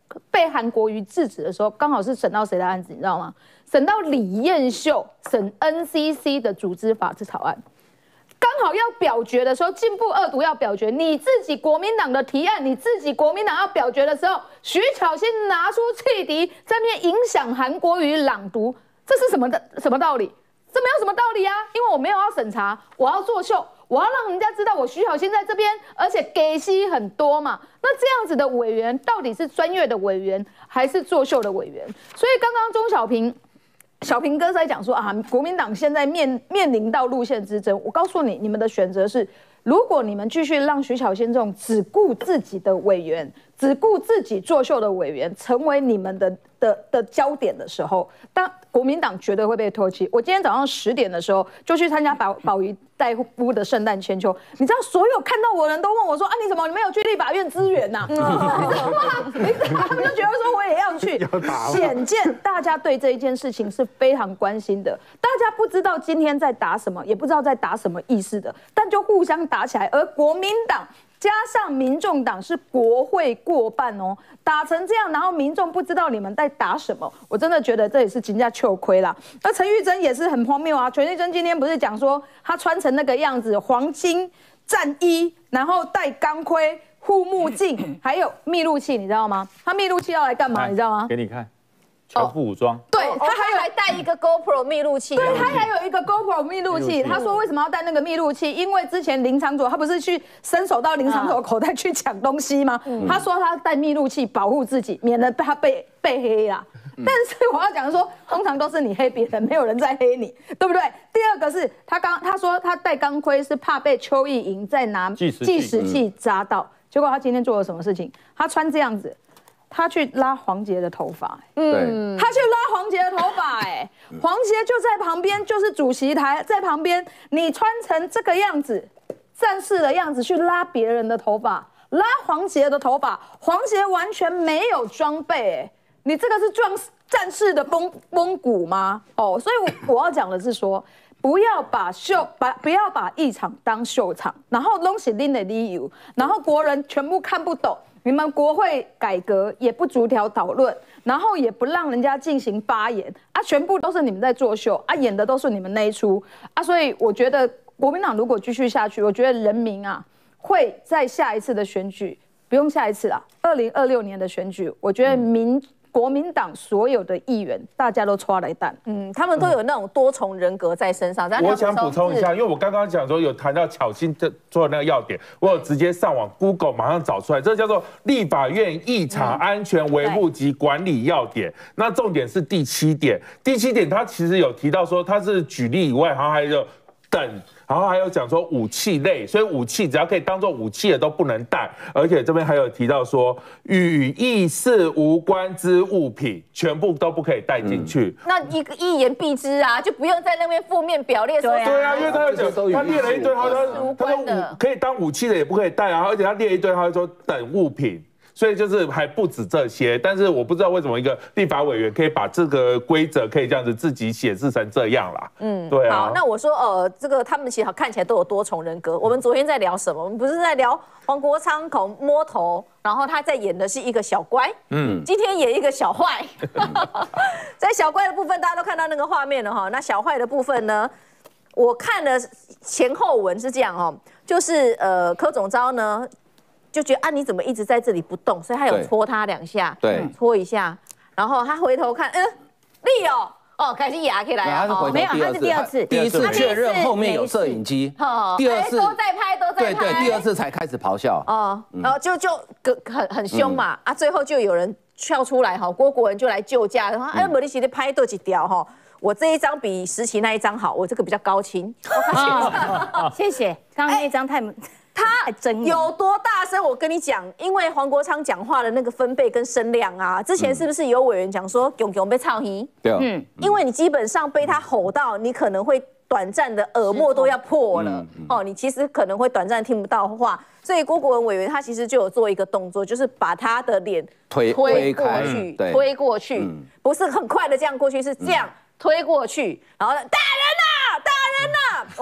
被韩国瑜制止的时候，刚好是审到谁的案子，你知道吗？审到李彦秀审 N C C 的组织法制草案。刚好要表决的时候，进步二读要表决，你自己国民党的提案，你自己国民党要表决的时候，徐巧芯拿出汽笛在那边影响韩国瑜朗读，这是什么的什么道理？这没有什么道理啊！因为我没有要审查，我要作秀，我要让人家知道我徐巧芯在这边，而且给息很多嘛。那这样子的委员到底是专业的委员还是作秀的委员？所以刚刚钟小平。小平哥在讲说啊，国民党现在面面临到路线之争。我告诉你，你们的选择是，如果你们继续让徐巧芯这种只顾自己的委员、只顾自己作秀的委员成为你们的的的焦点的时候，当国民党绝对会被唾弃。我今天早上十点的时候就去参加宝宝仪代夫的圣诞千秋，你知道所有看到我的人都问我说啊，你怎么你没有去立法院支援呐、啊？你知道吗？他们就觉得说我也要去，显见大家对这一件事情是非常关心的。大家不知道今天在打什么，也不知道在打什么意思的，但就互相打起来。而国民党加上民众党是国会过半哦，打成这样，然后民众不知道你们在打什么，我真的觉得这也是人家糗亏啦。那陈玉珍也是很荒谬啊，陈玉珍今天不是讲说他穿成那个样子，黄金战衣，然后戴钢盔、护目镜，还有密录器，你知道吗？他密录器要来干嘛？你知道吗？ 给你看，全副武装。 对，他还有还带一个 GoPro 密录器。 对，他还有一个 GoPro 密录器。他说为什么要带那个密录器？因为之前林长佐他不是去伸手到林长佐口袋去抢东西吗？他说他带密录器保护自己，免得他被被黑啦。但是我要讲说，通常都是你黑别人，没有人在黑你，对不对？第二个是他刚他说他戴钢盔是怕被邱意莹再拿计时器扎到，结果他今天做了什么事情？他穿这样子。他去拉黄杰的头发，嗯，他去拉黄杰的头发，哎，黄杰就在旁边，就是主席台在旁边，你穿成这个样子，战士的样子去拉别人的头发，拉黄杰的头发，黄杰完全没有装备，哎，你这个是装战士的绷绷骨吗？哦，所以我我要讲的是说。不要把秀把不要把议场当秀场，然后东西拎的理由，然后国人全部看不懂。你们国会改革也不逐条讨论，然后也不让人家进行发言啊，全部都是你们在作秀啊，演的都是你们那一出啊，所以我觉得国民党如果继续下去，我觉得人民啊会在下一次的选举，不用下一次啦，二零二六年的选举，我觉得民。嗯国民党所有的议员，大家都抓了一弹， 嗯，他们都有那种多重人格在身上。 我想补充一下，因为我刚刚讲说有谈到巧芯这做的那个要点，我有直接上网 Google 马上找出来，这叫做立法院议场安全维护及管理要点。那重点是第七点，第七点它其实有提到说，它是举例以外，好像还有等。然后还有讲说武器类，所以武器只要可以当做武器的都不能带，而且这边还有提到说与议事无关之物品全部都不可以带进去。 嗯、那一个一言蔽之啊，就不用在那边负面表列说。 对啊，对啊，因为他有讲，他列了一堆，他说他说可以当武器的也不可以带啊，而且他列一堆，他会说等物品。所以就是还不止这些，但是我不知道为什么一个立法委员可以把这个规则可以这样子自己显示成这样啦。嗯，对啊。 好，那我说呃，这个他们其实看起来都有多重人格。我们昨天在聊什么？我们不是在聊黄国昌口摸头，然后他在演的是一个小乖，嗯，今天演一个小坏。在小乖的部分，大家都看到那个画面了哈。那小坏的部分呢，我看了前后文是这样哦，就是呃柯总召呢。就觉得啊，你怎么一直在这里不动？所以他有戳他两下， 对， 戳一下，然后他回头看，嗯，利哦，哦，开始压起来了， 没有，他是第二次， 第一次确认后面有摄影机，第二次都在拍，都在拍， 对对，第二次才开始咆哮， 哦，然后就就很很凶嘛，啊，最后就有人跳出来哈，郭国文就来救驾，然后哎，莫里奇的拍多几条哈。我这一张比时期那一张好，我这个比较高清。 谢谢，刚刚那张太。 他有多大声？我跟你讲，因为黄国昌讲话的那个分贝跟声量啊，之前是不是有委员讲说“囧囧被操皮”？对，嗯，因为你基本上被他吼到，你可能会短暂的耳膜都要破了哦，你其实可能会短暂听不到话。所以郭国文委员他其实就有做一个动作，就是把他的脸推推过去，推过去，不是很快的这样过去，是这样推过去，然后大人呐，大人呐，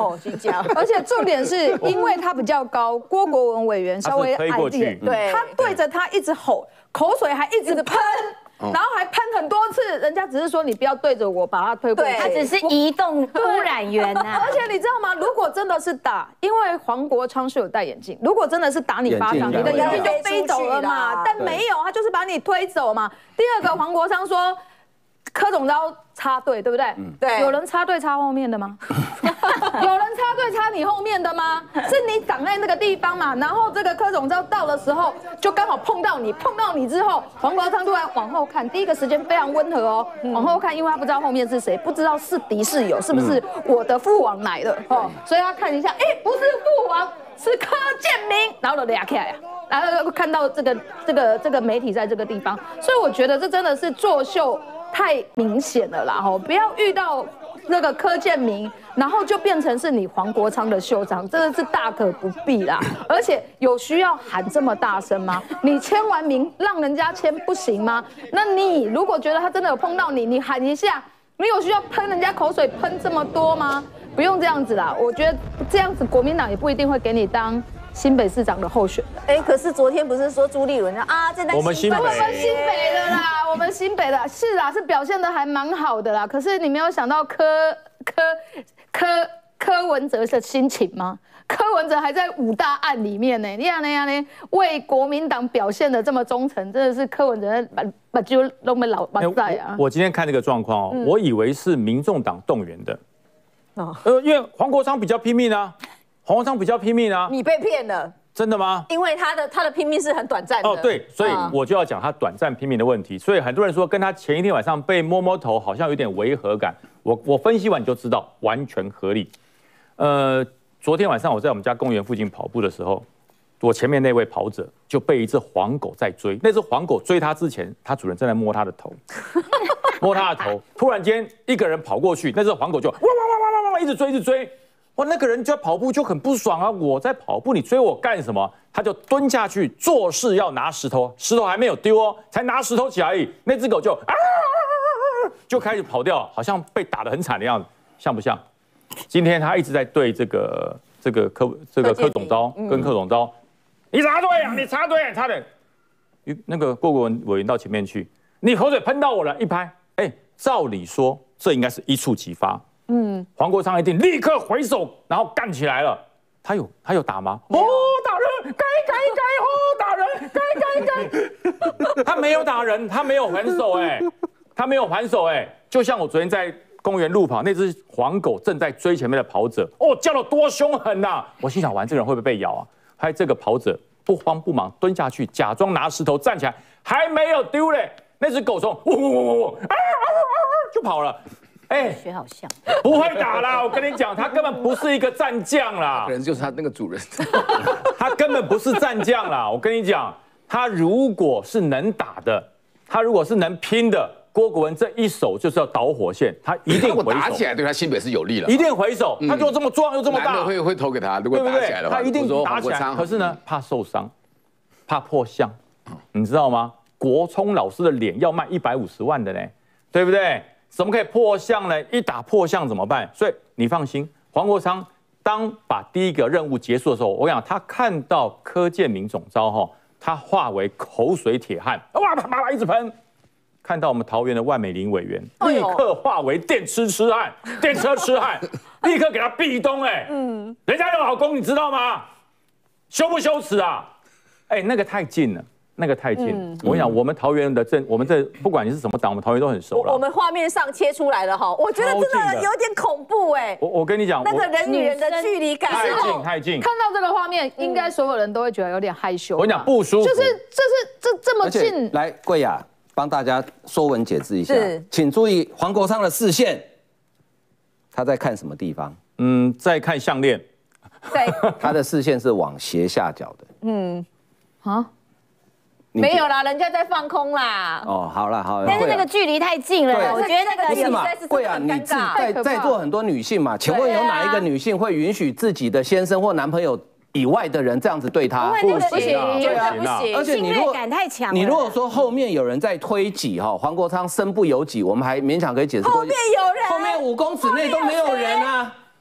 哦，新疆。 而且重点是因为他比较高，郭国文委员稍微矮一点， 对， 他对着他一直吼，口水还一直喷。然后还喷很多次，人家只是说你不要对着我把它推过去， 他只是移动污染源呐。 而且你知道吗？如果真的是打，因为黄国昌是有戴眼镜，如果真的是打你巴掌，你的眼镜就飞走了嘛。但没有，他就是把你推走嘛。第二个，黄国昌说柯总召插队，对不对？对，有人插队插后面的吗？有人插队插你后面的吗？是你挡在那个地方嘛？然后这个柯总召到的时候，就刚好碰到你，碰到你之后，黄国昌突然往后看，第一个时间非常温和哦，往后看，因为他不知道后面是谁，不知道是敌是友，是不是我的父王来了哦，所以他看一下，哎，不是父王，是柯建铭，然后就俩起来，然后看到这个这个这个媒体在这个地方，所以我觉得这真的是作秀。太明显了啦！吼，不要遇到那个柯建铭，然后就变成是你黄国昌的秀场，真的是大可不必啦。而且有需要喊这么大声吗？你签完名让人家签不行吗？那你如果觉得他真的有碰到你，你喊一下，你有需要喷人家口水喷这么多吗？不用这样子啦。我觉得这样子国民党也不一定会给你当新北市长的候选人。 哎，可是昨天不是说朱立伦啊，这我们新北， 我们新北的啦，我们新北的是啦，是表现的还蛮好的啦。可是你没有想到柯柯柯柯文哲的心情吗？柯文哲还在五大案里面呢，你看那样呢，为国民党表现的这么忠诚，真的是柯文哲把把就弄没老把在啊。 我今天看这个状况哦，我以为是民众党动员的，呃，因为黄国昌比较拼命啊。黄国昌比较拼命啊！ 你被骗了， 真的吗？ 因为他的他的拼命是很短暂的哦，对，所以我就要讲他短暂拼命的问题。所以很多人说跟他前一天晚上被摸摸头好像有点违和感。我我分析完你就知道，完全合理。呃，昨天晚上我在我们家公园附近跑步的时候，我前面那位跑者就被一只黄狗在追。那只黄狗追他之前，他主人正在摸他的头，摸他的头。突然间一个人跑过去，那只黄狗就哇哇哇哇哇哇一直追一直追。哇，那个人就要跑步就很不爽啊！我在跑步，你追我干什么？他就蹲下去做事要拿石头，石头还没有丢哦，才拿石头起来而已。那只狗就啊，就开始跑掉，好像被打得很惨的样子，像不像？今天他一直在对这个这个柯这个柯总召跟柯总召，你插队啊，你插队，插队。那个郭国文委员到前面去，你口水喷到我了，一拍，哎，照理说这应该是一触即发。嗯，黄国昌一定立刻回手，然后干起来了。他有他有打吗？哦，打人，该该该，哦，打人，该该该。他没有打人，他没有还手，哎，他没有还手，哎，就像我昨天在公园路跑，那只黄狗正在追前面的跑者，哦，叫得多凶狠呐！我心想，完这个人会不会被咬啊？还这个跑者不慌不忙蹲下去，假装拿石头站起来，还没有丢嘞，那只狗从嗡嗡嗡嗡嗡啊啊啊就跑了。哎， 学好像不会打啦！我跟你讲，他根本不是一个战将啦， 可能就是他那个主人， 他根本不是战将啦。我跟你讲，他如果是能打的，他如果是能拼的，郭国文这一手就是要导火线，他一定回手。 打起来对他新北是有利了， 一定回手。他就这么壮又这么大， 会会投给他。如果打起来的话， 他一定打起来。可是呢，怕受伤，怕破相，你知道吗？国聪老师的脸要卖一百五十万的呢，对不对？怎么可以破相呢？一打破相怎么办？所以你放心，黄国昌当把第一个任务结束的时候，我跟你讲，他看到柯建铭总召哈，他化为口水铁汉，哇啪啪啪一直喷。看到我们桃园的万美玲委员，立刻化为电吃痴汉，电车痴汉，立刻给他壁咚哎，嗯，人家有老公你知道吗？羞不羞耻啊？哎，那个太近了。那个太近，嗯、我跟你讲，我们桃园的政，我们这不管你是什么党，我们桃园都很熟了。 我们画面上切出来了哈，我觉得真的有点恐怖哎。 我我跟你讲， 那个人与人的距离感太近太近。 看到这个画面，应该所有人都会觉得有点害羞。 我跟你讲不舒服， 就是这是这这么近。 来，贵雅帮大家说文解字一下，请注意黄国昌的视线，他在看什么地方？ 嗯，在看项链。 对， 他的视线是往斜下角的。嗯， 啊。没有啦，人家在放空啦。 哦，好了好了， 但是那个距离太近了，我觉得那个不是嘛？贵啊，你在在座很多女性嘛，请问有哪一个女性会允许自己的先生或男朋友以外的人这样子对她？ 不行，绝对不行。 而且你如果感太强， 你如果说后面有人在推挤哈，黄国昌身不由己，我们还勉强可以解释。 后面有人， 后面五公尺内都没有人啊。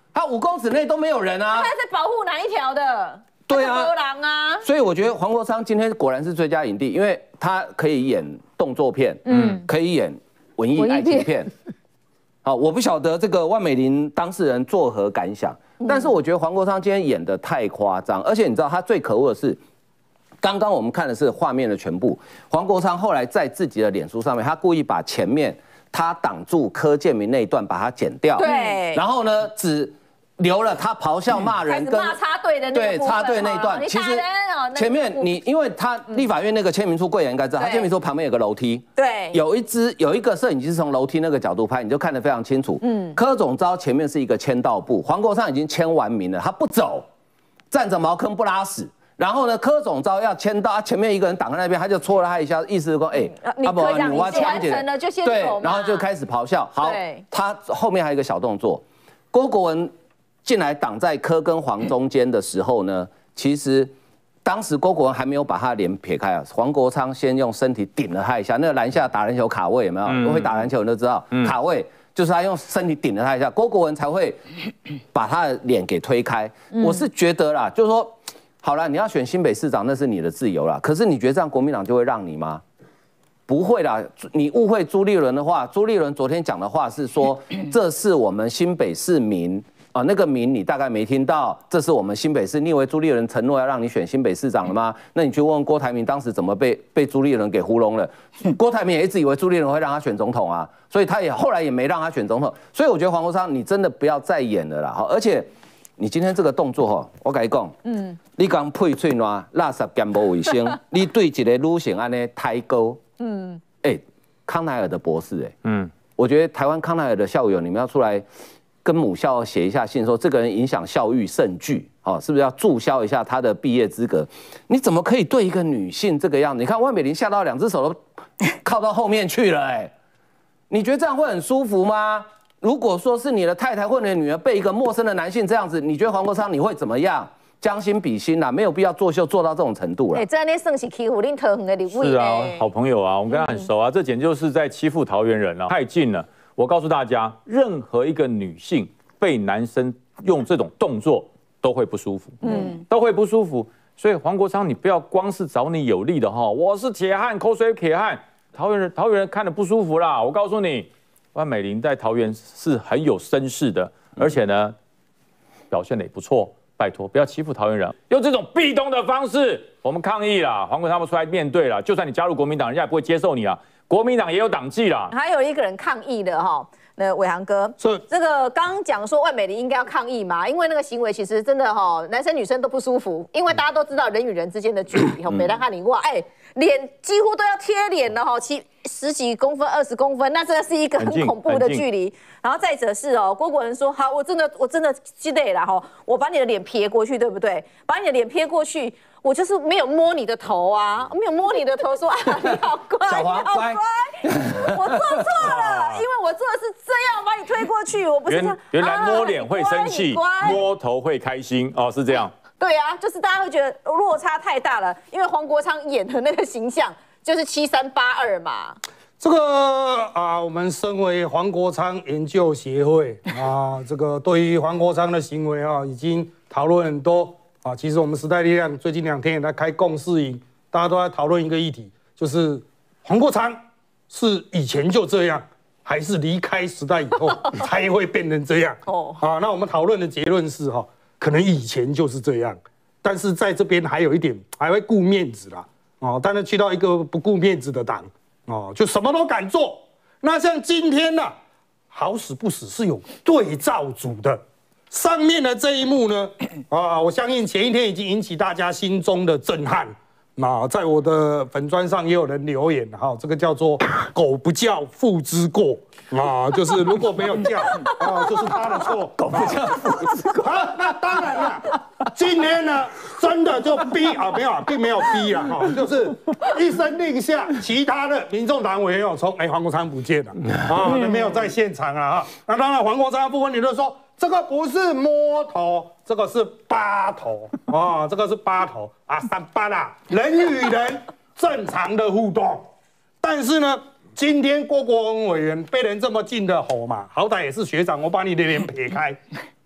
他五公尺内都没有人啊。 他在保护哪一条的？ 对啊， 牛郎啊。 所以我觉得黄国昌今天果然是最佳影帝，因为他可以演动作片，嗯，可以演文艺爱情片。好，我不晓得这个万美玲当事人作何感想，但是我觉得黄国昌今天演得太夸张，而且你知道他最可恶的是，刚刚我们看的是画面的全部，黄国昌后来在自己的脸书上面，他故意把前面他挡住柯建铭那一段把它剪掉， 对， 然后呢只留了他咆哮骂人跟骂插队的那对插队那一段，其实前面你因为他立法院那个签名处柜员应该知道，他签名处旁边有个楼梯， 对， 有一只有一个摄影机是从楼梯那个角度拍，你就看得非常清楚。嗯，柯总召前面是一个签到簿，黄国昌已经签完名了，他不走，站着茅坑不拉屎。然后呢，柯总召要签到，前面一个人挡在那边，他就戳了他一下，意思是说，哎， 阿伯，你完成了就先走。 对，然后就开始咆哮。好，他后面还有一个小动作，郭国文进来挡在柯跟黄中间的时候呢，其实当时郭国文还没有把他的脸撇开啊，黄国昌先用身体顶了他一下，那个篮下打篮球卡位有没有？嗯、会打篮球人都知道，嗯、卡位就是他用身体顶了他一下，郭国文才会把他的脸给推开。嗯、我是觉得啦，就是说，好了，你要选新北市长那是你的自由啦，可是你觉得这样国民党就会让你吗？不会啦，你误会朱立伦的话，朱立伦昨天讲的话是说，这是我们新北市民。啊，那个民你大概没听到，这是我们新北市，你以为朱立伦承诺要让你选新北市长了吗？那你去问问郭台铭当时怎么被被朱立伦给糊弄了？郭台铭也一直以为朱立伦会让他选总统啊，所以他也后来也没让他选总统。所以我觉得黄国昌你真的不要再演了啦，而且你今天这个动作哈，我跟你讲，嗯，你刚配嘴烂，垃圾兼无卫生，你对一个女性安尼抬高，嗯，哎、欸，康乃尔的博士、欸，哎，嗯，我觉得台湾康乃尔的校友，你们要出来。跟母校写一下信，说这个人影响校誉甚巨，哦，是不是要注销一下他的毕业资格？你怎么可以对一个女性这个样子？你看万美玲吓到两只手都靠到后面去了，哎，你觉得这样会很舒服吗？如果说是你的太太或你的女儿被一个陌生的男性这样子，你觉得黄国昌你会怎么样？将心比心啦，没有必要作秀做到这种程度了。 哎，这那算是欺负恁桃园的立委。 是啊，好朋友啊，我们跟他很熟啊，这简直就是在欺负桃园人啊，太近了。我告诉大家，任何一个女性被男生用这种动作都会不舒服，嗯，都会不舒服。所以黄国昌，你不要光是找你有利的哈，我是铁汉，口水铁汉，桃园人桃园人看得不舒服啦。我告诉你，万美玲在桃园是很有声势的，而且呢，表现得也不错。拜托，不要欺负桃园人，用这种壁咚的方式，我们抗议啦。黄国昌他们出来面对了，就算你加入国民党，人家也不会接受你啦。国民党也有党纪啦。 还有一个人抗议的哈，那伟航哥，是这个刚刚讲说万美玲应该要抗议嘛，因为那个行为其实真的哈，男生女生都不舒服，因为大家都知道人与人之间的距离，哈，每当看你哇，哎，脸几乎都要贴脸了哈，其十几公分、二十公分，那真的是一个很恐怖的距离。然后再者是哦，郭国文说好，我真的我真的记得了哈，我把你的脸撇过去，对不对？把你的脸撇过去。我就是没有摸你的头啊，没有摸你的头说啊，你好乖， 小黄你好乖，我做错了，因为我做的是这样把你推过去，我不是这样。 原来摸脸会生气，摸头会开心哦，是这样。 对啊，就是大家会觉得落差太大了，因为黄国昌演的那个形象就是七三八二嘛。 这个啊，我们身为黄国昌研究协会啊，这个对于黄国昌的行为啊，已经讨论很多。啊，其实我们时代力量最近两天也在开共识营，大家都在讨论一个议题，就是黄国昌是以前就这样，还是离开时代以后才会变成这样？哦，啊，那我们讨论的结论是哈，可能以前就是这样，但是在这边还有一点还会顾面子啦，哦，但是去到一个不顾面子的党，哦，就什么都敢做。那像今天呢、啊，好死不死是有对照组的。上面的这一幕呢，啊，我相信前一天已经引起大家心中的震撼。那在我的粉专上也有人留言，哈，这个叫做“狗不叫，父之过”啊，就是如果没有叫，啊，就是他的错。狗不叫，父之过。好，那当然了，今天呢，真的就逼啊，没有，并没有逼啊，哈，就是一声令下，其他的民众党委员有冲，哎，黄国昌不见了，啊，没有在现场啊，哈。那当然，黄国昌部分你就说。这个不是摸头，这个是扒头啊、哦，这个是扒头啊，三八啦，人与人正常的互动。但是呢，今天郭国文委员被人这么近的吼嘛，好歹也是学长，我把你的脸撇开，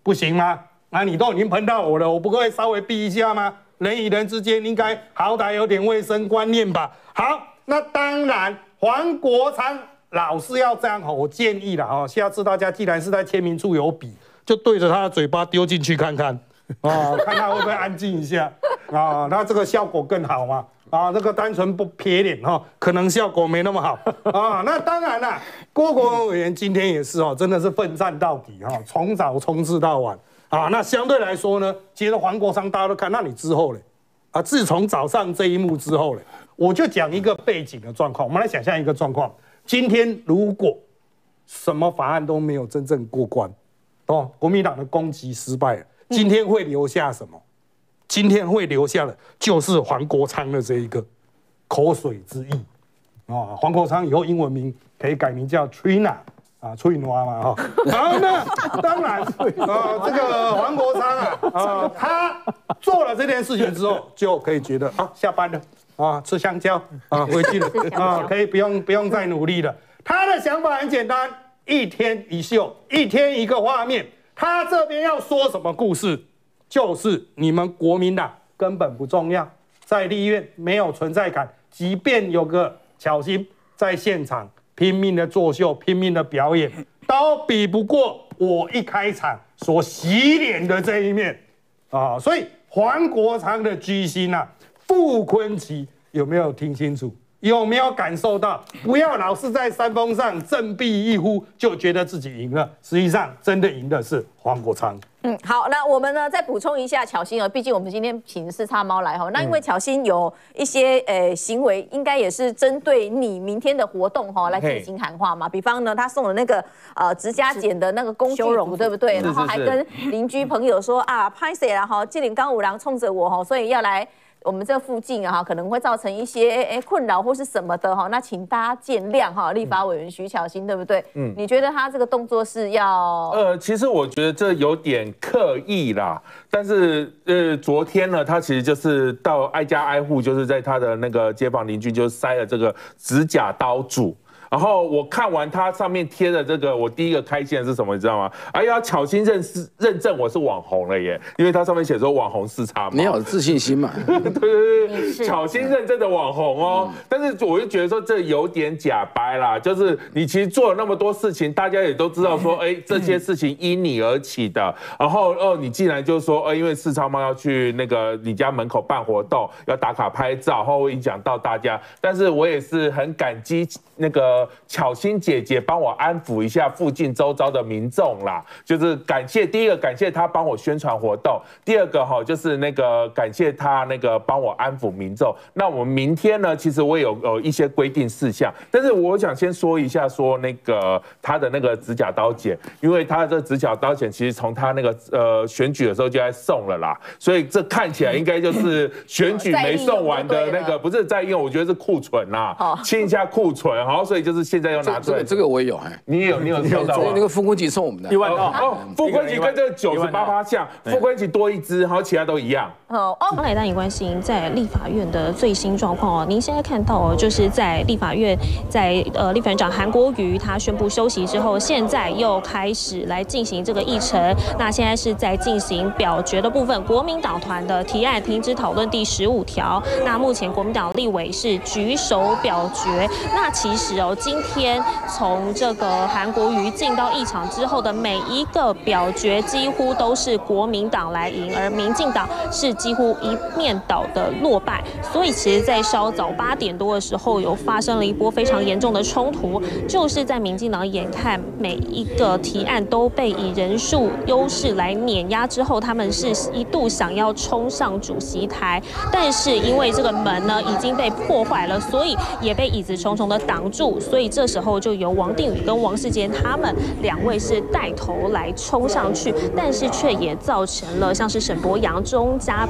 不行吗？那、啊、你都已经喷到我了，我不会稍微避一下吗？人与人之间应该好歹有点卫生观念吧。好，那当然，黄国昌老是要这样，我建议了啊，下次大家既然是在签名处有笔，就对着他的嘴巴丢进去看看，啊，看他会不会安静一下啊，那这个效果更好嘛。啊，这个单纯不撇脸哈，可能效果没那么好啊。那当然啦，郭国文委员今天也是哦，真的是奋战到底哈，从早冲刺到晚啊。那相对来说呢，接着黄国昌大家都看，那你之后嘞？啊，自从早上这一幕之后嘞，我就讲一个背景的状况，我们来想象一个状况：今天如果什么法案都没有真正过关，哦，国民党的攻击失败了，今天会留下什么？今天会留下的就是黄国昌的这一个口水之役啊！黄国昌以后英文名可以改名叫 Trina 啊，翠挪嘛哈。好，那当然啊，这个黄国昌啊，啊，他做了这件事情之后，就可以觉得啊，下班了啊，吃香蕉啊，回去了啊，可以不用不用再努力了。他的想法很简单，一天一秀，一天一个画面。他这边要说什么故事？就是你们国民党根本不重要，在立院没有存在感，即便有个巧芯在现场拼命的作秀、拼命的表演，都比不过我一开场所洗脸的这一面啊！所以黄国昌的居心啊，傅崐萁有没有听清楚？有没有感受到？不要老是在山峰上振臂一呼，就觉得自己赢了。实际上，真的赢的是黄国昌。 嗯，好，那我们呢再补充一下巧芯哦，毕竟我们今天请四叉猫来哈，那因为巧芯有一些呃行为，应该也是针对你明天的活动哈来进行喊话嘛。比方呢，他送了那个呃指甲剪的那个工具组，对不对？然后还跟邻居朋友说啊，拍谁啦哈，这里刚五郎冲着我哈，所以要来我们这附近啊，可能会造成一些诶困扰或是什么的哈，那请大家见谅哈。立法委员徐巧芯，对不对？嗯，你觉得他这个动作是要？ 呃，其实我觉得这有点刻意啦。但是呃，昨天呢，他其实就是到挨家挨户，就是在他的那个街坊邻居就塞了这个指甲刀组。然后我看完它上面贴的这个，我第一个开心的是什么，你知道吗？哎呀，巧芯认识认证我是网红了耶，因为它上面写说网红四叉猫， 你有自信心嘛？ 对对对，巧芯认证的网红哦。嗯、但是我就觉得说这有点假掰啦，就是你其实做了那么多事情，大家也都知道说，哎，这些事情因你而起的。然后哦，你竟然就说，呃，因为四叉猫要去那个你家门口办活动，要打卡拍照，然后会影响到大家。但是我也是很感激那个。巧芯姐姐帮我安抚一下附近周遭的民众啦，就是感谢第一个感谢她帮我宣传活动，第二个哈就是那个感谢她那个帮我安抚民众。那我们明天呢，其实我有有一些规定事项，但是我想先说一下说那个她的那个指甲刀剪，因为她的这指甲刀剪其实从她那个呃选举的时候就在送了啦，所以这看起来应该就是选举没送完的那个，不是在用，我觉得是库存啦，清一下库存，然后所以就是现在又拿出来。 这个我也有哎， 你也有你有收到吗？ 那个傅崐萁送我们的一万哦哦，傅崐萁跟这个九十八趴像，傅崐萁多一支，然后其他都一样。 哦，刚才带你关心在立法院的最新状况哦。您现在看到哦，就是在立法院，在呃立法院长韩国瑜他宣布休息之后，现在又开始来进行这个议程。那现在是在进行表决的部分，国民党团的提案停止讨论第十五条。那目前国民党立委是举手表决。那其实哦，今天从这个韩国瑜进到议场之后的每一个表决，几乎都是国民党来赢，而民进党是几乎一面倒的落败。所以其实在稍早八点多的时候，有发生了一波非常严重的冲突，就是在民进党眼看每一个提案都被以人数优势来碾压之后，他们是一度想要冲上主席台，但是因为这个门呢已经被破坏了，所以也被椅子重重的挡住，所以这时候就由王定宇跟王世坚他们两位是带头来冲上去，但是却也造成了像是沈伯洋、钟嘉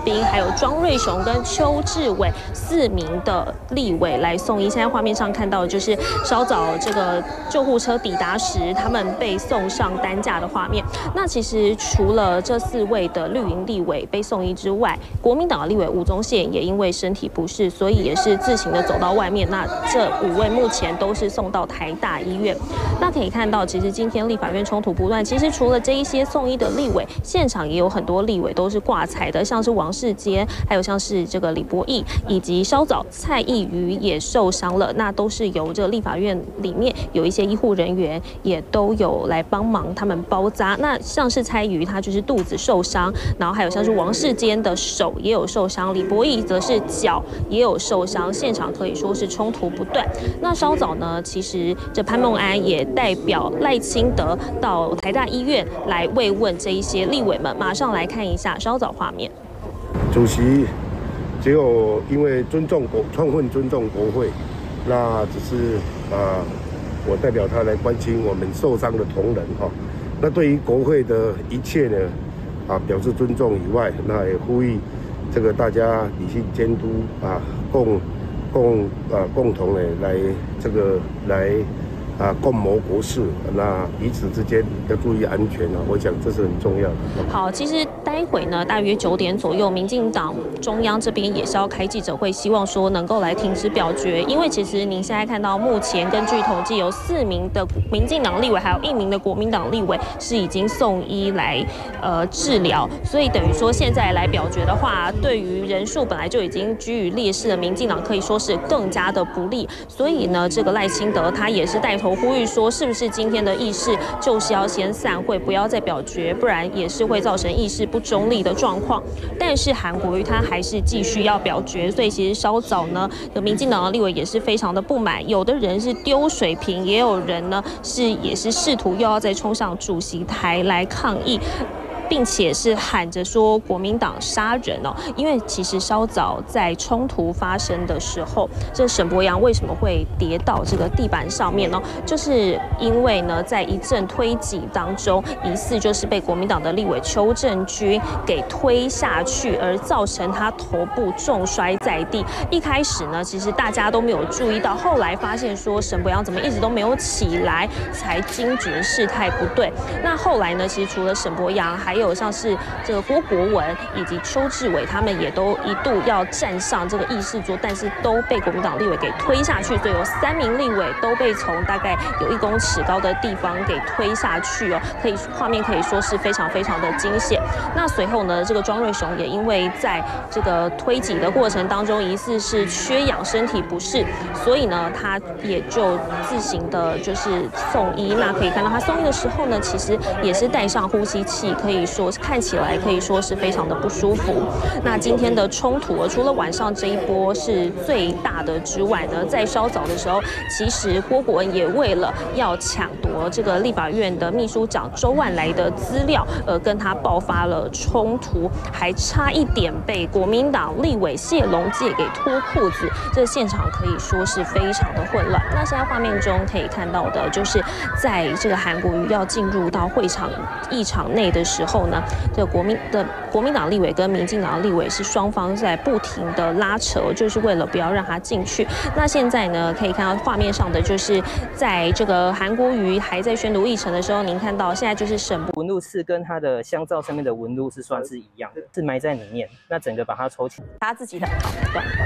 斌，还有庄瑞雄跟邱志伟四名的立委来送医。现在画面上看到的就是稍早这个救护车抵达时，他们被送上担架的画面。那其实除了这四位的绿营立委被送医之外，国民党的立委吴宗宪也因为身体不适，所以也是自行的走到外面。那这五位目前都是送到台大医院。那可以看到，其实今天立法院冲突不断。其实除了这一些送医的立委，现场也有很多立委都是挂彩的，像是王世坚，还有像是这个李博义，以及稍早蔡易余也受伤了。那都是由这个立法院里面有一些医护人员也都有来帮忙他们包扎。那像是蔡易余，他就是肚子受伤，然后还有像是王世坚的手也有受伤，李博义则是脚也有受伤。现场可以说是冲突不断。那稍早呢，其实这潘孟安也代表赖清德到台大医院来慰问这一些立委们。马上来看一下稍早画面。 主席只有因为尊重国，充分尊重国会，那只是啊、呃，我代表他来关心我们受伤的同仁哈。那对于国会的一切呢，啊表示尊重以外，那也呼吁这个大家理性监督啊，共共啊共同呢来这个来。啊，共谋国事，那彼此之间要注意安全啊，我想这是很重要的。 好，其实待会呢，大约九点左右，民进党中央这边也是要开记者会，希望说能够来停止表决，因为其实您现在看到，目前根据统计，有四名的民进党立委，还有一名的国民党立委是已经送医来呃治疗，所以等于说现在来表决的话，对于人数本来就已经居于劣势的民进党，可以说是更加的不利。所以呢，这个赖清德他也是带头呼吁说，是不是今天的议事就是要先散会，不要再表决，不然也是会造成议事不中立的状况。但是韩国瑜他还是继续要表决，所以其实稍早呢，民进党的立委也是非常的不满，有的人是丢水瓶，也有人呢是也是试图又要再冲上主席台来抗议。并且是喊着说国民党杀人哦，因为其实稍早在冲突发生的时候，这沈伯洋为什么会跌到这个地板上面呢？就是因为呢，在一阵推挤当中，疑似就是被国民党的立委邱正军给推下去，而造成他头部重摔在地。一开始呢，其实大家都没有注意到，后来发现说沈伯洋怎么一直都没有起来，才惊觉事态不对。那后来呢，其实除了沈伯洋，还还有像是这个郭国文以及邱志伟，他们也都一度要站上这个议事桌，但是都被国民党立委给推下去，所以有三名立委都被从大概有一公尺高的地方给推下去哦，可以画面可以说是非常非常的惊险。那随后呢，这个庄瑞雄也因为在这个推挤的过程当中，疑似是缺氧，身体不适，所以呢，他也就自行的就是送医。那可以看到他送医的时候呢，其实也是带上呼吸器，可以说看起来可以说是非常的不舒服。那今天的冲突，除了晚上这一波是最大的之外呢，在稍早的时候，其实郭国文也为了要抢夺这个立法院的秘书长周万来的资料，呃，跟他爆发了冲突，还差一点被国民党立委谢龙介给脱裤子，这现场可以说是非常的混乱。那现在画面中可以看到的就是，在这个韩国瑜要进入到会场议场内的时候呢，这国民的国民党立委跟民进党立委是双方在不停的拉扯，就是为了不要让他进去。那现在呢，可以看到画面上的就是在这个韩国瑜还在宣读议程的时候，您看到现在就是审纹路是跟它的香皂上面的纹路是算是一样的，是埋在里面，那整个把它抽起来， 他自己很好。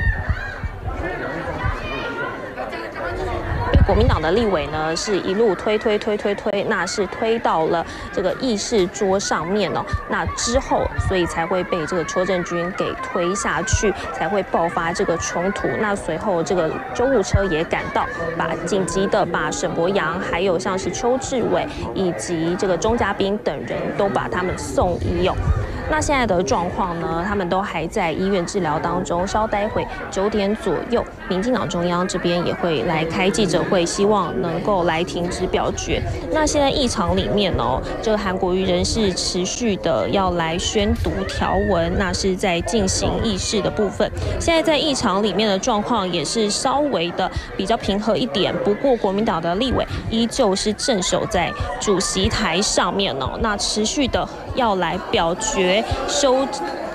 国民党的立委呢，是一路推推推推推，那是推到了这个议事桌上面哦。那之后，所以才会被这个邱正军给推下去，才会爆发这个冲突。那随后这个救护车也赶到，把紧急的把沈伯洋，还有像是邱志伟以及这个钟嘉宾等人都把他们送医哦。那现在的状况呢，他们都还在医院治疗当中。稍待会九点左右，民进党中央这边也会来开记者会，希望能够来停止表决。那现在议场里面哦，这个韩国瑜人士持续的要来宣读条文，那是在进行议事的部分。现在在议场里面的状况也是稍微的比较平和一点，不过国民党的立委依旧是镇守在主席台上面哦，那持续的要来表决。收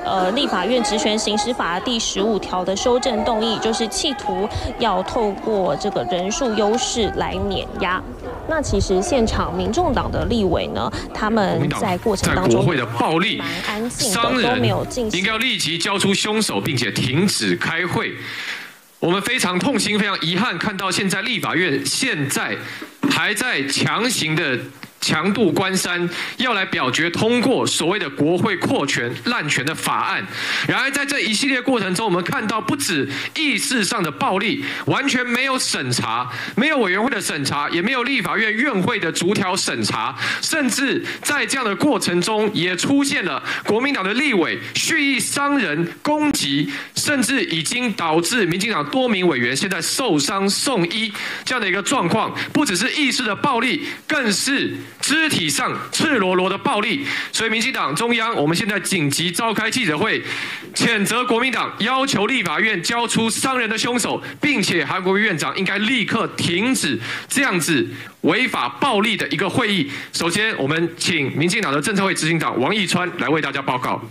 呃立法院职权行使法第十五条的修正动议，就是企图要透过这个人数优势来碾压。那其实现场民众党的立委呢，他们在过程当中在国会的暴力、 蛮安静的， 商人都没有进行， 应该要立即交出凶手，并且停止开会。我们非常痛心、非常遗憾，看到现在立法院现在还在强行的。强渡关山，要来表决通过所谓的国会扩权滥权的法案。然而，在这一系列过程中，我们看到不止意识上的暴力，完全没有审查，没有委员会的审查，也没有立法院院会的逐条审查，甚至在这样的过程中，也出现了国民党的立委蓄意伤人、攻击，甚至已经导致民进党多名委员现在受伤送医这样的一个状况。不只是意识的暴力，更是肢体上赤裸裸的暴力，所以民进党中央，我们现在紧急召开记者会，谴责国民党，要求立法院交出伤人的凶手，并且韩国瑜院长应该立刻停止这样子违法暴力的一个会议。首先，我们请民进党的政策会执行长王义川来为大家报告。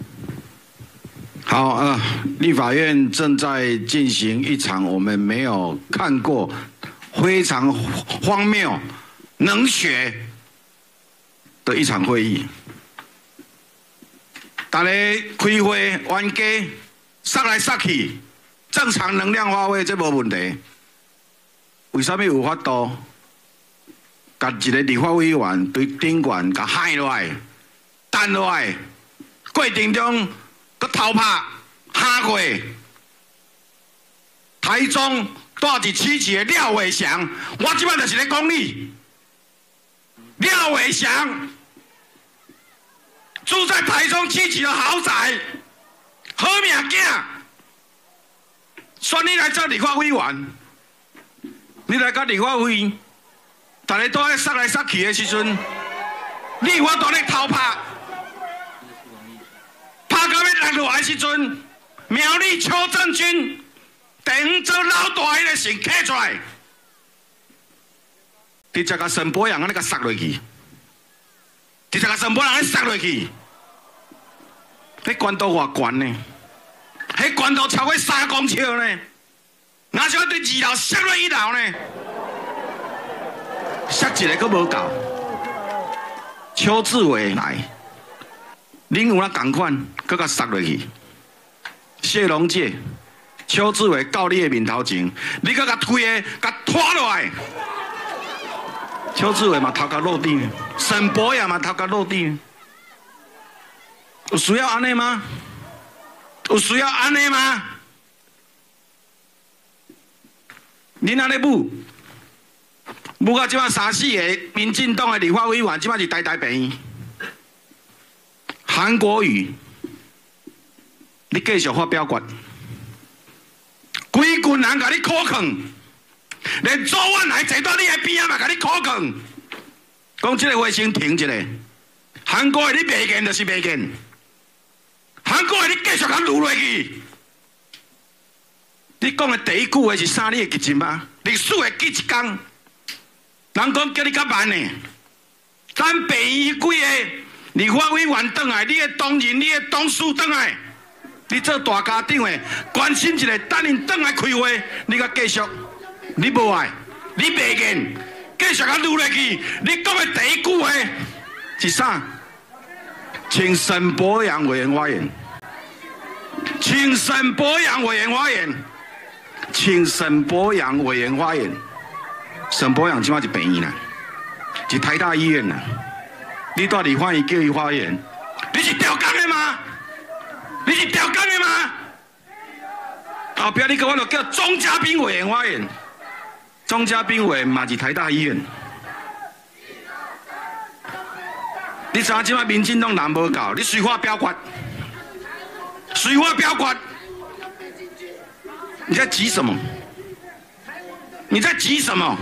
好，呃，立法院正在进行一场我们没有看过、非常荒谬、冷血的一场会议，大家开会冤家杀来杀去，正常能量发挥这无问题。为什么有法度？甲一个立法委员对顶悬甲害落来、弹落来，过程中佮偷拍、下过。台中住伫市区的廖伟翔，我即摆就是咧讲你。廖伟翔住在台中七期的豪宅，好命囝，选你来做立法委员，你来甲立法会，大家都在杀来杀去的时阵，你我都咧偷拍，拍到要落来的时阵，苗栗邱正军第五做老大迄个绳揢出来。直接甲沈博阳安尼甲杀落去，直接甲沈博阳安尼杀落去，迄关度偌悬呢？迄关度超过三公尺呢？哪像对二楼杀落一楼呢？杀一个佫无够。邱志伟来，恁有哪共款，佫甲杀落去？谢龙介、邱志伟到你的面头前，你佫甲推个，甲拖落来。邱志伟嘛头壳落地，沈博阳嘛头壳落地，有需要安尼吗？有需要安尼吗？恁安尼舞，舞到即摆三四个民进党的立法委员，即摆是呆呆病。韩国瑜，你继续发表决，规群人甲你苦劝。连左岸来坐到你的边仔嘛，甲你苦劝，讲这个话先停一下。韩国的你袂见就是袂见，韩国的你继续甲撸落去。你讲的第一句话是啥？你会记真吗？历史会记一天。人讲叫你较慢呢，等北医几个立法委员转来，你的同仁、你的同事转来，你做大家长的关心一下，等因转来开会，你甲继续。你无爱，你袂见，继续甲撸落去。你讲的第一句话是啥？请沈博阳委员发言。请沈博阳委员发言。请沈博阳委员发言。沈博阳即摆是病院啦，是台大医院啦。你到立法院叫伊发言，你是调工的吗？你是调工的吗？后壁你甲我就叫钟嘉宾委员发言。钟嘉宾委员嘛是台大医院，你知影即摆民进党人无够，你随我表决，随我表决，你在急什么？你在急什么？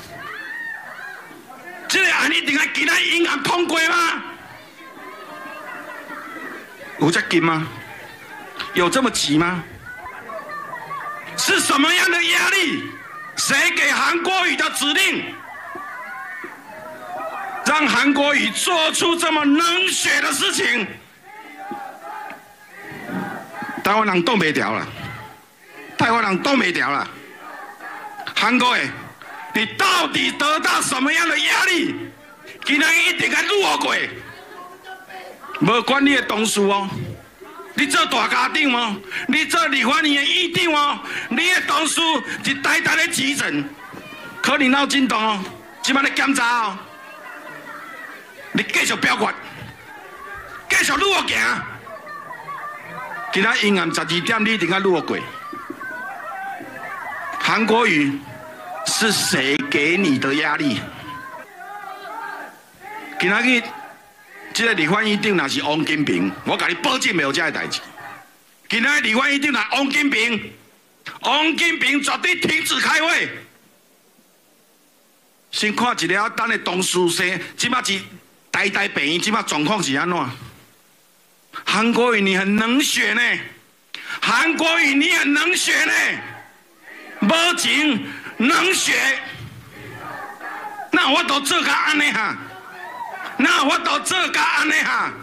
这个案一定要今仔英案通过吗？有这急吗？有这么急吗？是什么样的压力？谁给韩国瑜的指令，让韩国瑜做出这么冷血的事情？ 台湾人挡袂掉了，台湾人挡袂掉了。韩国诶，你到底得到什么样的压力？今仔日一定要落过，无管你的同事哦，你做大家长哦，你做立法院的议长哦，你的同事一代代的急诊，可能闹震动哦，即摆咧检查哦，你继续表决，继续落行。今仔阴暗十二点，你一定要落过。韩国瑜是谁给你的压力？今仔日这个立法院长若是王金平，我甲你保证没有这个代志。今仔日立法院长若王金平，王金平绝对停止开会。先看一下咱的同事生，即摆是呆呆病院，即摆状况是安怎？韩国瑜你很能选呢，韩国瑜你很能选呢，无情能学，那我都做甲安尼哈，那我都做甲安尼哈。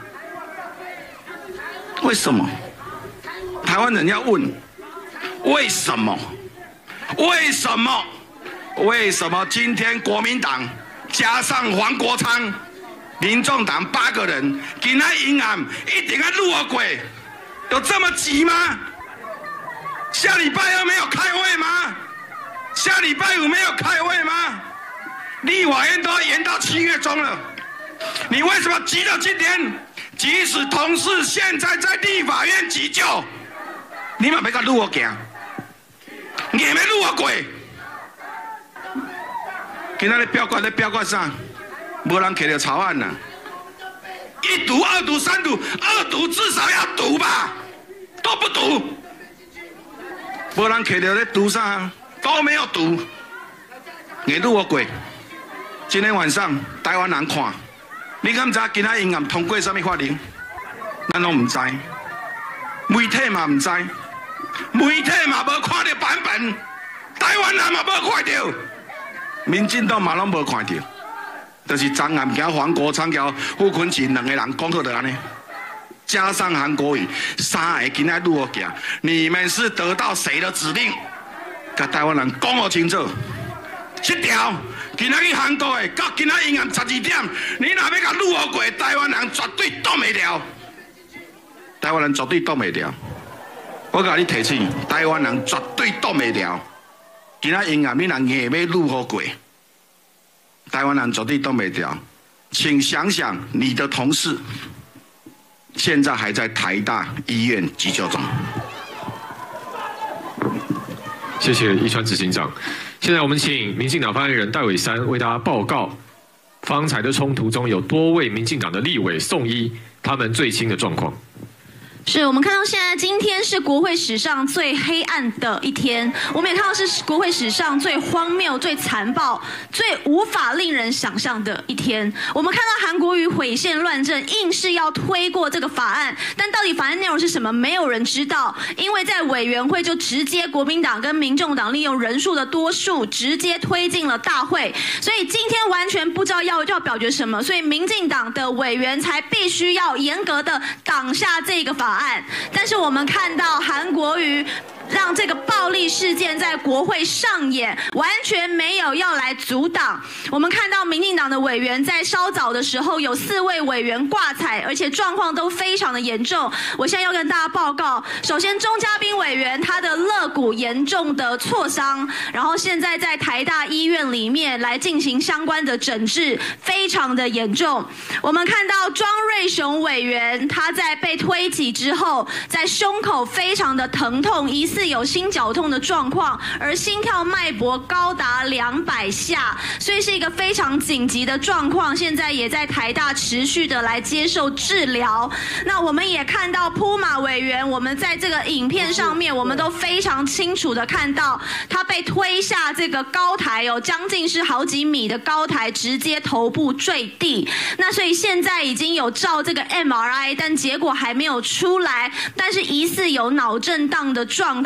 为什么？台湾人要问，为什么？为什么？为什么今天国民党加上黄国昌？民众党八个人，今仔阴暗一定要入过，有这么急吗？下礼拜二没有开会吗？下礼拜五没有开会吗？立法院都要延到七月中了，你为什么急到今天？即使同事现在在立法院急救，你嘛要甲入我行，硬要入我过。今仔日表决咧表决啥？无人摕到草案呐，一读、二读、三读，二读至少要读吧，都不读，无人摕到咧读啥，都没有读，硬入我过。今天晚上台湾人看，你敢知今仔阴暗通过什么法令？咱拢唔知，媒体嘛唔知，媒体嘛无看到版本，台湾人嘛无看到，民进党嘛拢无看到。就是张岸加黄国昌加傅昆萁两个人讲好的安尼，加上韩国瑜三个今仔入我行，你们是得到谁的指令？甲台湾人讲好清楚。这条今仔日韩国的到今仔阴暗十二点，你若要甲入我过，台湾人绝对挡袂了。台湾人绝对挡袂了。我甲你提醒，台湾人绝对挡袂了。今仔阴暗你若硬要入我过。台湾人绝对挡袂掉，请想想你的同事现在还在台大医院急救中。 谢谢一川执行长。现在我们请民进党发言人戴伟山为大家报告，方才的冲突中有多位民进党的立委送医，他们最新的状况。 是我们看到现在今天是国会史上最黑暗的一天，我们也看到是国会史上最荒谬、最残暴、最无法令人想象的一天。我们看到韩国瑜毁宪乱政，硬是要推过这个法案，但到底法案内容是什么，没有人知道，因为在委员会就直接国民党跟民众党利用人数的多数，直接推进了大会，所以今天完全不知道要要表决什么，所以民进党的委员才必须要严格的挡下这个法案。但是我们看到韩国瑜让这个暴力事件在国会上演，完全没有要来阻挡。我们看到民进党的委员在稍早的时候有四位委员挂彩，而且状况都非常的严重。我现在要跟大家报告，首先钟嘉宾委员他的肋骨严重的挫伤，然后现在在台大医院里面来进行相关的诊治，非常的严重。我们看到庄瑞雄委员他在被推挤之后，在胸口非常的疼痛，疑似有心绞痛的状况，而心跳脉搏高达两百下，所以是一个非常紧急的状况。现在也在台大持续的来接受治疗。那我们也看到扑马委员，我们在这个影片上面，我们都非常清楚的看到他被推下这个高台哦，将近是好几米的高台，直接头部坠地。那所以现在已经有照这个 M R I， 但结果还没有出来，但是疑似有脑震荡的状况。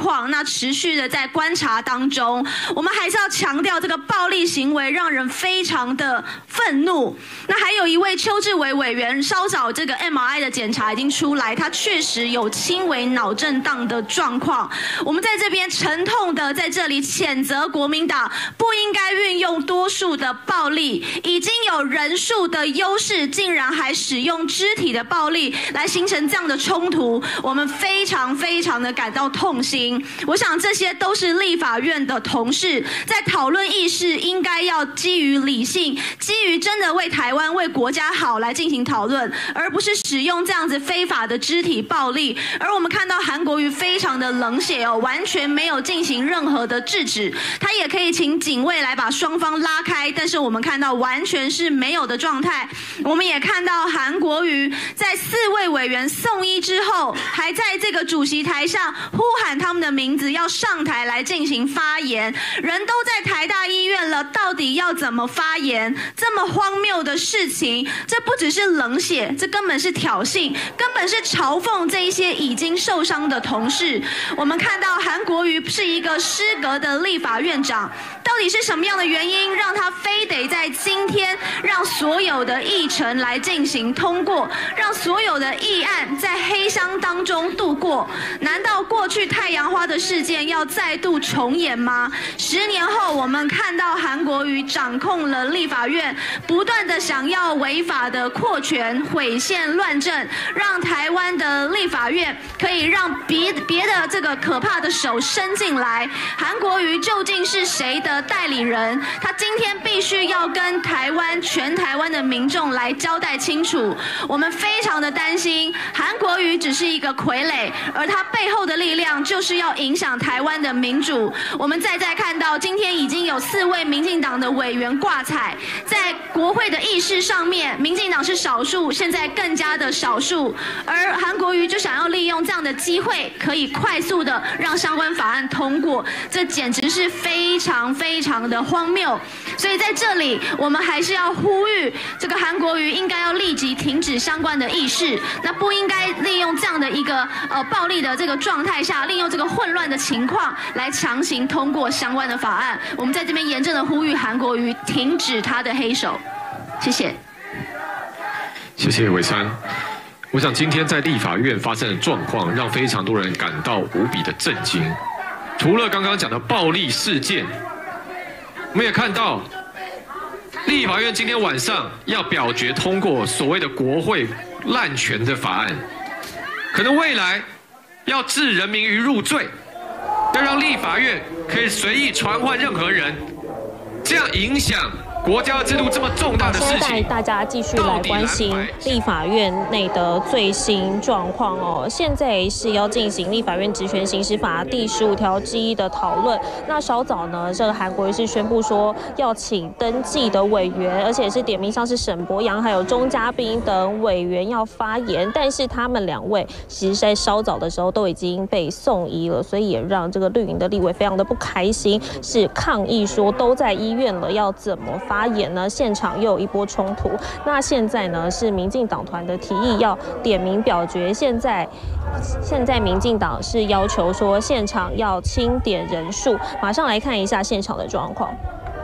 况，那持续的在观察当中。我们还是要强调，这个暴力行为让人非常的愤怒。那还有一位邱志伟委员，稍早这个 M R I 的检查已经出来，他确实有轻微脑震荡的状况。我们在这边沉痛的在这里谴责国民党不应该运用多数的暴力，已经有人数的优势，竟然还使用肢体的暴力来形成这样的冲突，我们非常非常的感到痛心。我想这些都是立法院的同事在讨论议事，应该要基于理性，基于真的为台湾、为国家好来进行讨论，而不是使用这样子非法的肢体暴力。而我们看到韩国瑜非常的冷血哦，完全没有进行任何的制止，他也可以请警卫来把双方拉开，但是我们看到完全是没有的状态。我们也看到韩国瑜在四位委员送医之后，还在这个主席台上呼喊他们的名字，要上台来进行发言。人都在台大医院了，到底要怎么发言？这么荒谬的事情，这不只是冷血，这根本是挑衅，根本是嘲讽这一些已经受伤的同事。我们看到韩国瑜是一个失格的立法院长，到底是什么样的原因让他非得在今天让所有的议程来进行通过，让所有的议案在黑箱当中度过？难道过去太阳花的事件要再度重演吗？十年后，我们看到韩国瑜掌控了立法院，不断的想要违法的扩权、毁宪乱政，让台湾的立法院可以让别别的这个可怕的手伸进来。韩国瑜究竟是谁的代理人？他今天必须要跟台湾全台湾的民众来交代清楚。我们非常的担心，韩国瑜只是一个傀儡，而他背后的力量就是要影响台湾的民主。我们再再看到，今天已经有四位民进党的委员挂彩，在国会的议事上面，民进党是少数，现在更加的少数，而韩国瑜就想要利用这样的机会，可以快速的让相关法案通过，这简直是非常非常的荒谬。所以在这里，我们还是要呼吁，这个韩国瑜应该要立即停止相关的议事，那不应该利用这样的一个呃暴力的这个状态下，利用这个混乱的情况来强行通过相关的法案。我们在这边严正的呼吁韩国瑜停止他的黑手，谢谢。 谢谢伟山。我想今天在立法院发生的状况，让非常多人感到无比的震惊。除了刚刚讲的暴力事件，我们也看到立法院今天晚上要表决通过所谓的国会滥权的法案，可能未来要置人民于入罪，要让立法院可以随意传唤任何人，这样影响国家制度这么重大的事情。 现在大家继续来关心立法院内的最新状况哦。现在是要进行立法院职权行使法第十五条之一的讨论。那稍早呢，这个韩国瑜是宣布说要请登记的委员，而且是点名像是沈伯洋还有钟嘉宾等委员要发言，但是他们两位其实在稍早的时候都已经被送医了，所以也让这个绿营的立委非常的不开心，是抗议说都在医院了，要怎么发发言呢？现场又有一波冲突。那现在呢是民进党团的提议要点名表决，现在现在民进党是要求说现场要清点人数。马上来看一下现场的状况。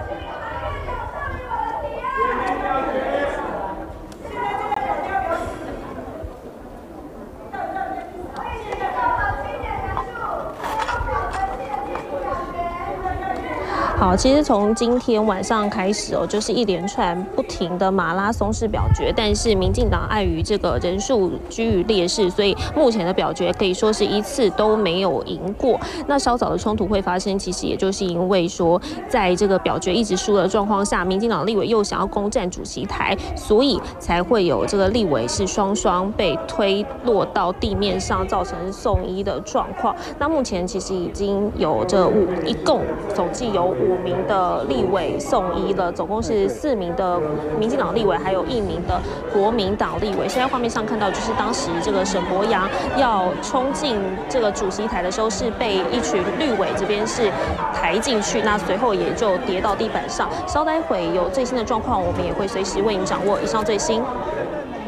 好，其实从今天晚上开始哦，就是一连串不停的马拉松式表决，但是民进党碍于这个人数居于劣势，所以目前的表决可以说是一次都没有赢过。那稍早的冲突会发生，其实也就是因为说，在这个表决一直输的状况下，民进党立委又想要攻占主席台，所以才会有这个立委是双双被推落到地面上，造成送医的状况。那目前其实已经有这五一共总计有五名的立委送医了，总共是四名的民进党立委，还有一名的国民党立委。现在画面上看到，就是当时这个沈伯洋要冲进这个主席台的时候，是被一群绿委这边是抬进去，那随后也就跌到地板上。稍待会有最新的状况，我们也会随时为您掌握。以上最新。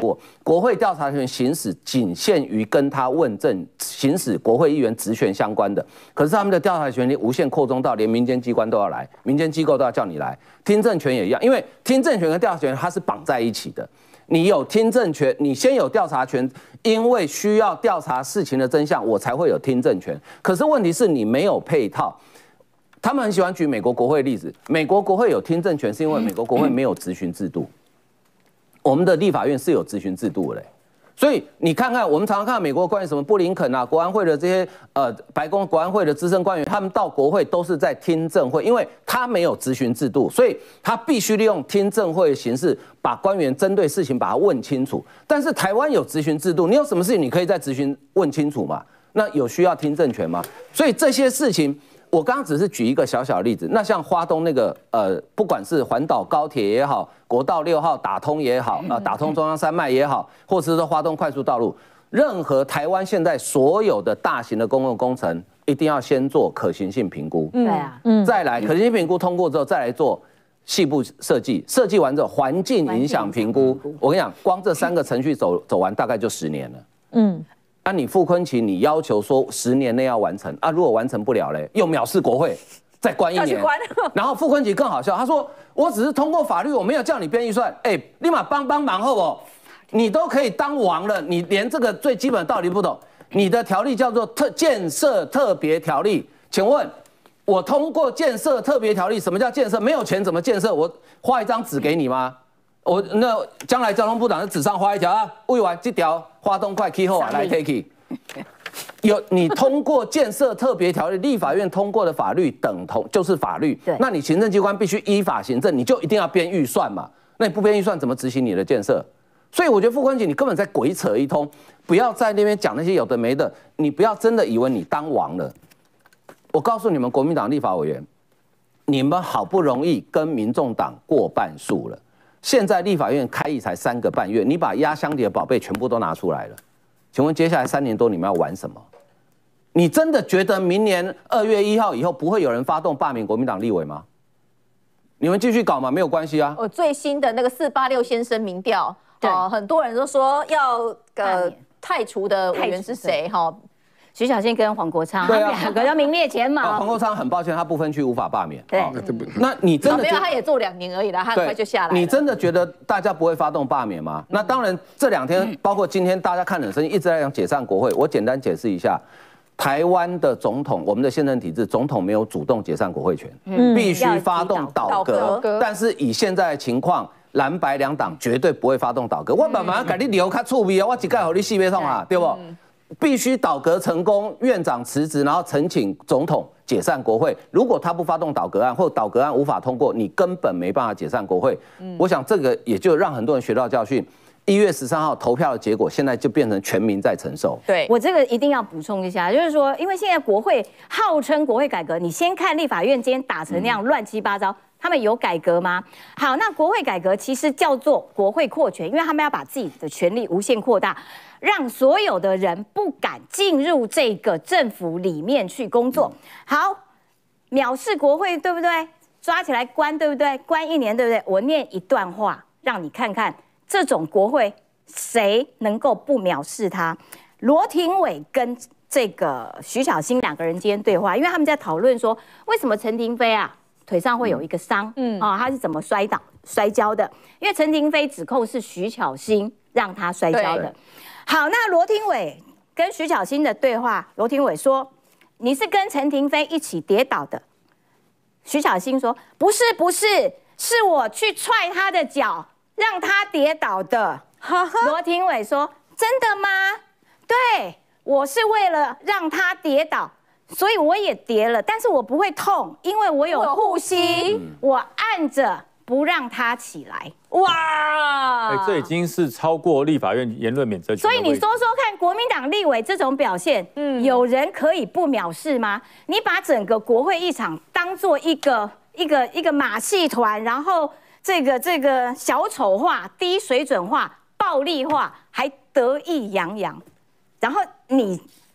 过，国会调查权行使仅限于跟他问政、行使国会议员职权相关的。可是他们的调查权力无限扩充到连民间机关都要来，民间机构都要叫你来。听证权也一样，因为听证权跟调查权它是绑在一起的。你有听证权，你先有调查权，因为需要调查事情的真相，我才会有听证权。可是问题是你没有配套。他们很喜欢举美国国会例子，美国国会有听证权，是因为美国国会没有质询制度。我们的立法院是有质询制度的，所以你看看，我们常常看到美国官员，什么布林肯啊、国安会的这些呃白宫国安会的资深官员，他们到国会都是在听证会，因为他没有质询制度，所以他必须利用听证会的形式，把官员针对事情把它问清楚。但是台湾有质询制度，你有什么事情你可以在质询问清楚嘛？那有需要听证权吗？所以这些事情。我刚刚只是举一个小小的例子，那像花东那个呃，不管是环岛高铁也好，国道六号打通也好，啊、呃，打通中央山脉也好，或者是说花东快速道路，任何台湾现在所有的大型的公共工程，一定要先做可行性评估， 对啊， 嗯，再来可行性评估通过之后，再来做细部设计，设计完之后环境影响评估，我跟你讲，光这三个程序走走完，大概就十年了，嗯。那、啊、你傅昆萁，你要求说十年内要完成啊？如果完成不了嘞，又藐视国会，再关一年。然后傅昆萁更好笑，他说：“我只是通过法律，我没有叫你编预算。哎，立马帮帮忙好不好？你都可以当王了，你连这个最基本的道理不懂。你的条例叫做特建设特别条例，请问我通过建设特别条例，什么叫建设？没有钱怎么建设？我画一张纸给你吗？我那将来交通部长在纸上画一条啊，委员这条花东快气候啊来 take。”有你通过建设特别条例，立法院通过的法律等同就是法律。对，那你行政机关必须依法行政，你就一定要编预算嘛。那你不编预算，怎么执行你的建设？所以我觉得傅昆萁你根本在鬼扯一通，不要在那边讲那些有的没的，你不要真的以为你当王了。我告诉你们，国民党立法委员，你们好不容易跟民众党过半数了。现在立法院开议才三个半月，你把压箱底的宝贝全部都拿出来了，请问接下来三年多你们要玩什么？你真的觉得明年二月一号以后不会有人发动罢免国民党立委吗？你们继续搞嘛，没有关系啊。 我最新的那个四八六先生民调，哦，很多人都说要呃汰除的委员是谁？哈。 徐小新跟黄国昌， 对啊， 两个要名列前茅。 黄国昌很抱歉，他不分区无法罢免。 对， 那你真的没有，他也做两年而已啦，他很快就下来。 你真的觉得大家不会发动罢免吗？那当然，这两天包括今天，大家看得很生气，一直在讲解散国会。我简单解释一下，台湾的总统，我们的宪政体制，总统没有主动解散国会权，必须发动倒阁。但是以现在的情况，蓝白两党绝对不会发动倒阁。我慢慢给你留较趣味啊，我一概和你细背上啊，对不？必须倒阁成功，院长辞职，然后呈请总统解散国会。如果他不发动倒阁案，或倒阁案无法通过，你根本没办法解散国会。嗯、我想这个也就让很多人学到教训。一月十三号投票的结果，现在就变成全民在承受。 对我这个一定要补充一下，就是说，因为现在国会号称国会改革，你先看立法院今天打成那样乱七八糟。嗯，他们有改革吗？好，那国会改革其实叫做国会扩权，因为他们要把自己的权力无限扩大，让所有的人不敢进入这个政府里面去工作。好，藐视国会，对不对？抓起来关，对不对？关一年，对不对？我念一段话，让你看看这种国会谁能够不藐视他。罗廷伟跟这个徐小新两个人今天对话，因为他们在讨论说，为什么陈亭妃啊腿上会有一个伤，嗯啊，他是怎么摔倒摔跤的？因为陈亭妃指控是徐巧芯让他摔跤的。好，那罗廷伟跟徐巧芯的对话，罗廷伟说：“你是跟陈亭妃一起跌倒的。”徐巧芯说：“不是，不是，是我去踹他的脚，让他跌倒的。”罗廷伟说：“真的吗？”对，我是为了让他跌倒。所以我也跌了，但是我不会痛，因为我有护膝，我按着不让他起来。哇！ 哎，这已经是超过立法院言论免责权。 所以你说说看，国民党立委这种表现，嗯，有人可以不藐视吗？你把整个国会议场当做一个一个一个马戏团，然后这个这个小丑化、低水准化、暴力化，还得意洋洋，然后你。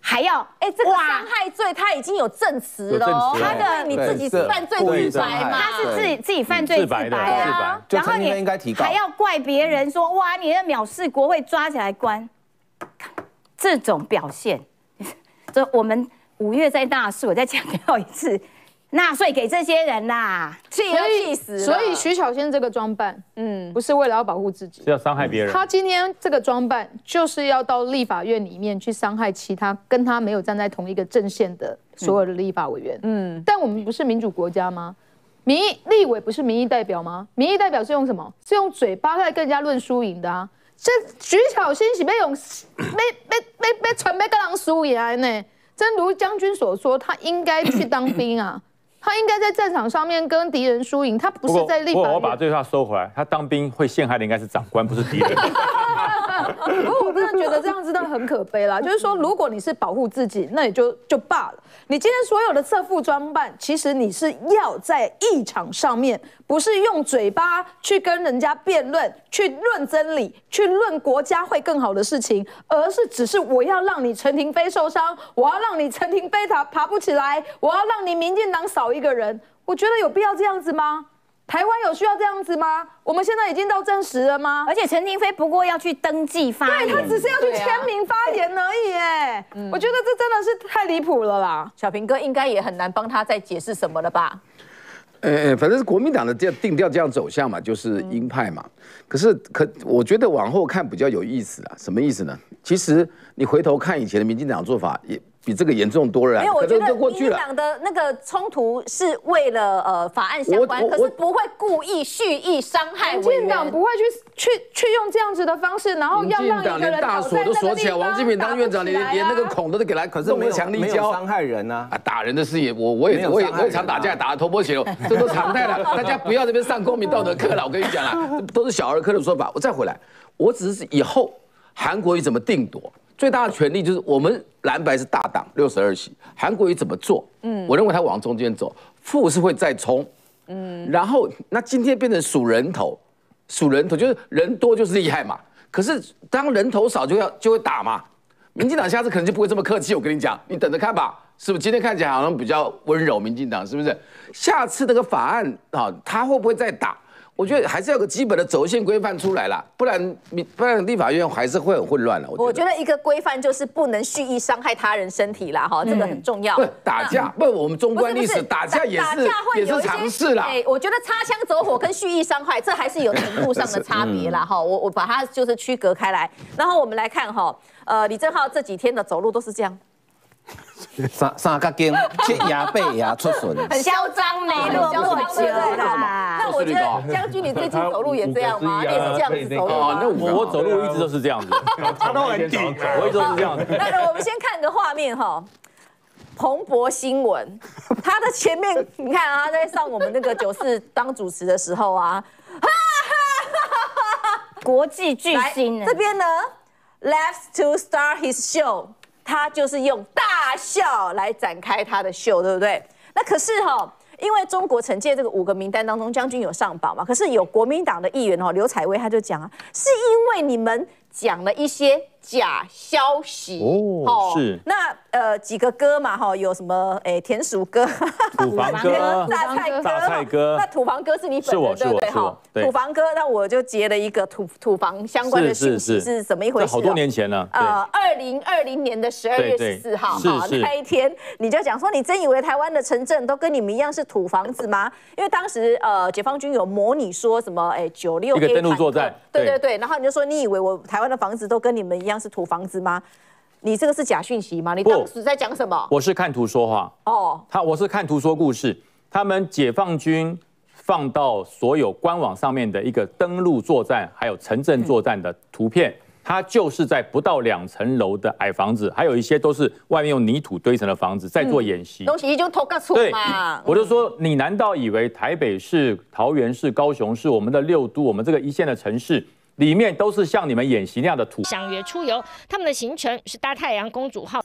还要哎，这个伤害罪他已经有证词了，他的你自己是犯罪自白嘛， 他是自己自己犯罪自白啊， 然后你还要怪别人说哇，你要藐视国会，抓起来关，这种表现，这我们五月在纳税，我再强调一次。纳税给这些人啦， 气要气死了。 所以徐巧芯这个装扮，嗯，不是为了要保护自己， 是要伤害别人。 他今天这个装扮就是要到立法院里面去伤害其他跟他没有站在同一个阵线的所有的立法委员。嗯，但我们不是民主国家吗？民意立委不是民意代表吗？民意代表是用什么？是用嘴巴来跟人家论输赢的啊。这徐巧芯是被用被被被被传被跟人输赢呢？正如将军所说，他应该去当兵啊。他应该在战场上面跟敌人输赢，他不是在立法院。 我把这句话收回来，他当兵会陷害的应该是长官，不是敌人。 不过我真的觉得这样子真的很可悲啦。就是说，如果你是保护自己，那也就就罢了。你今天所有的侧副装扮，其实你是要在议场上面，不是用嘴巴去跟人家辩论、去论真理、去论国家会更好的事情，而是只是我要让你陈亭妃受伤，我要让你陈亭妃爬爬不起来，我要让你民进党少一个人。我觉得有必要这样子吗？台湾有需要这样子吗？我们现在已经到证实了吗？ 而且陈亭妃不过要去登记发言， 对，他只是要去签名发言而已，哎、嗯，我觉得这真的是太离谱了啦。 小平哥应该也很难帮他再解释什么了吧？ 呃，反正是国民党的这样定调这样走向嘛，就是鹰派嘛。可是可我觉得往后看比较有意思啊，什么意思呢？其实你回头看以前的民进党做法也。比这个严重多了。 没有，我觉得民进党的那个冲突是为了呃法案相关，可是不会故意蓄意伤害委员。 民进党不会去去去用这样子的方式，然后要让一个人大锁都锁起来，王金平当院长，连连那个孔都得给他，可是没有强力胶， 伤害人啊！ 啊，打人的事也我我也我也我也常打架，打得头破血流，这都常态了。大家不要这边上公民道德课了，我跟你讲啦，都是小儿科的说法。我再回来，我只是以后韩国瑜怎么定夺。最大的权力就是我们蓝白是大党六十二席，韩国瑜怎么做？嗯，我认为他往中间走，副是会再冲，嗯，然后那今天变成数人头，数人头就是人多就是厉害嘛，可是当人头少就要就会打嘛，民进党下次可能就不会这么客气，我跟你讲，你等着看吧，是不是？今天看起来好像比较温柔，民进党是不是？下次那个法案啊，他会不会再打？我觉得还是要有个基本的轴线规范出来啦，不然不然立法院还是会很混乱了。 我觉得一个规范就是不能蓄意伤害他人身体啦，哈，这个很重要。 不打架，不，我们纵观历史，打架也是也是常事啦。 哎，我觉得擦枪走火跟蓄意伤害，这还是有程度上的差别啦，哈。我我把它就是区隔开来。然后我们来看哈，呃，李正皓这几天的走路都是这样。 三三角筋，这牙背牙出损， 很嚣张呢，落寞久啦。那我觉得将军，你最近走路也这样吗？你也是这样子走路吗？ 那我我走路一直都是这样子， 他都很紧， 我一直都是这样子。 那我们先看个画面哈。彭博新闻，他的前面你看啊，他在上我们那个九四当主持的时候啊， 国际巨星这边呢 ，Left to start his show。他就是用大笑来展开他的秀，对不对？那可是哈、哦，因为中国惩戒这个五个名单当中，将军有上榜嘛，可是有国民党的议员哦，刘彩薇他就讲啊，是因为你们讲了一些假消息哦，是那呃几个歌嘛哈，有什么诶田鼠歌、 土房歌、 榨菜歌、 榨菜歌， 那土房歌是你本人对不对哈？土房歌，那我就截了一个土土房相关的讯息是怎么一回事？ 好多年前了， 呃，二零二零年的十二月十四号哈那一天，你就讲说你真以为台湾的城镇都跟你们一样是土房子吗？因为当时呃解放军有模拟说什么诶九六 A 一个登陆作战， 对对对，然后你就说你以为我台湾的房子都跟你们一样是土房子吗？你这个是假讯息吗？你当时在讲什么？ 我是看图说话哦，他我是看图说故事。他们解放军放到所有官网上面的一个登陆作战，还有城镇作战的图片，它就是在不到两层楼的矮房子，还有一些都是外面用泥土堆成的房子，在做演习。 东西就偷个出嘛。 我就说，你难道以为台北市、桃园市、高雄市，我们的六都，我们这个一线的城市？里面都是像你们演习那样的土。 相约出游，他们的行程是大太阳公主号。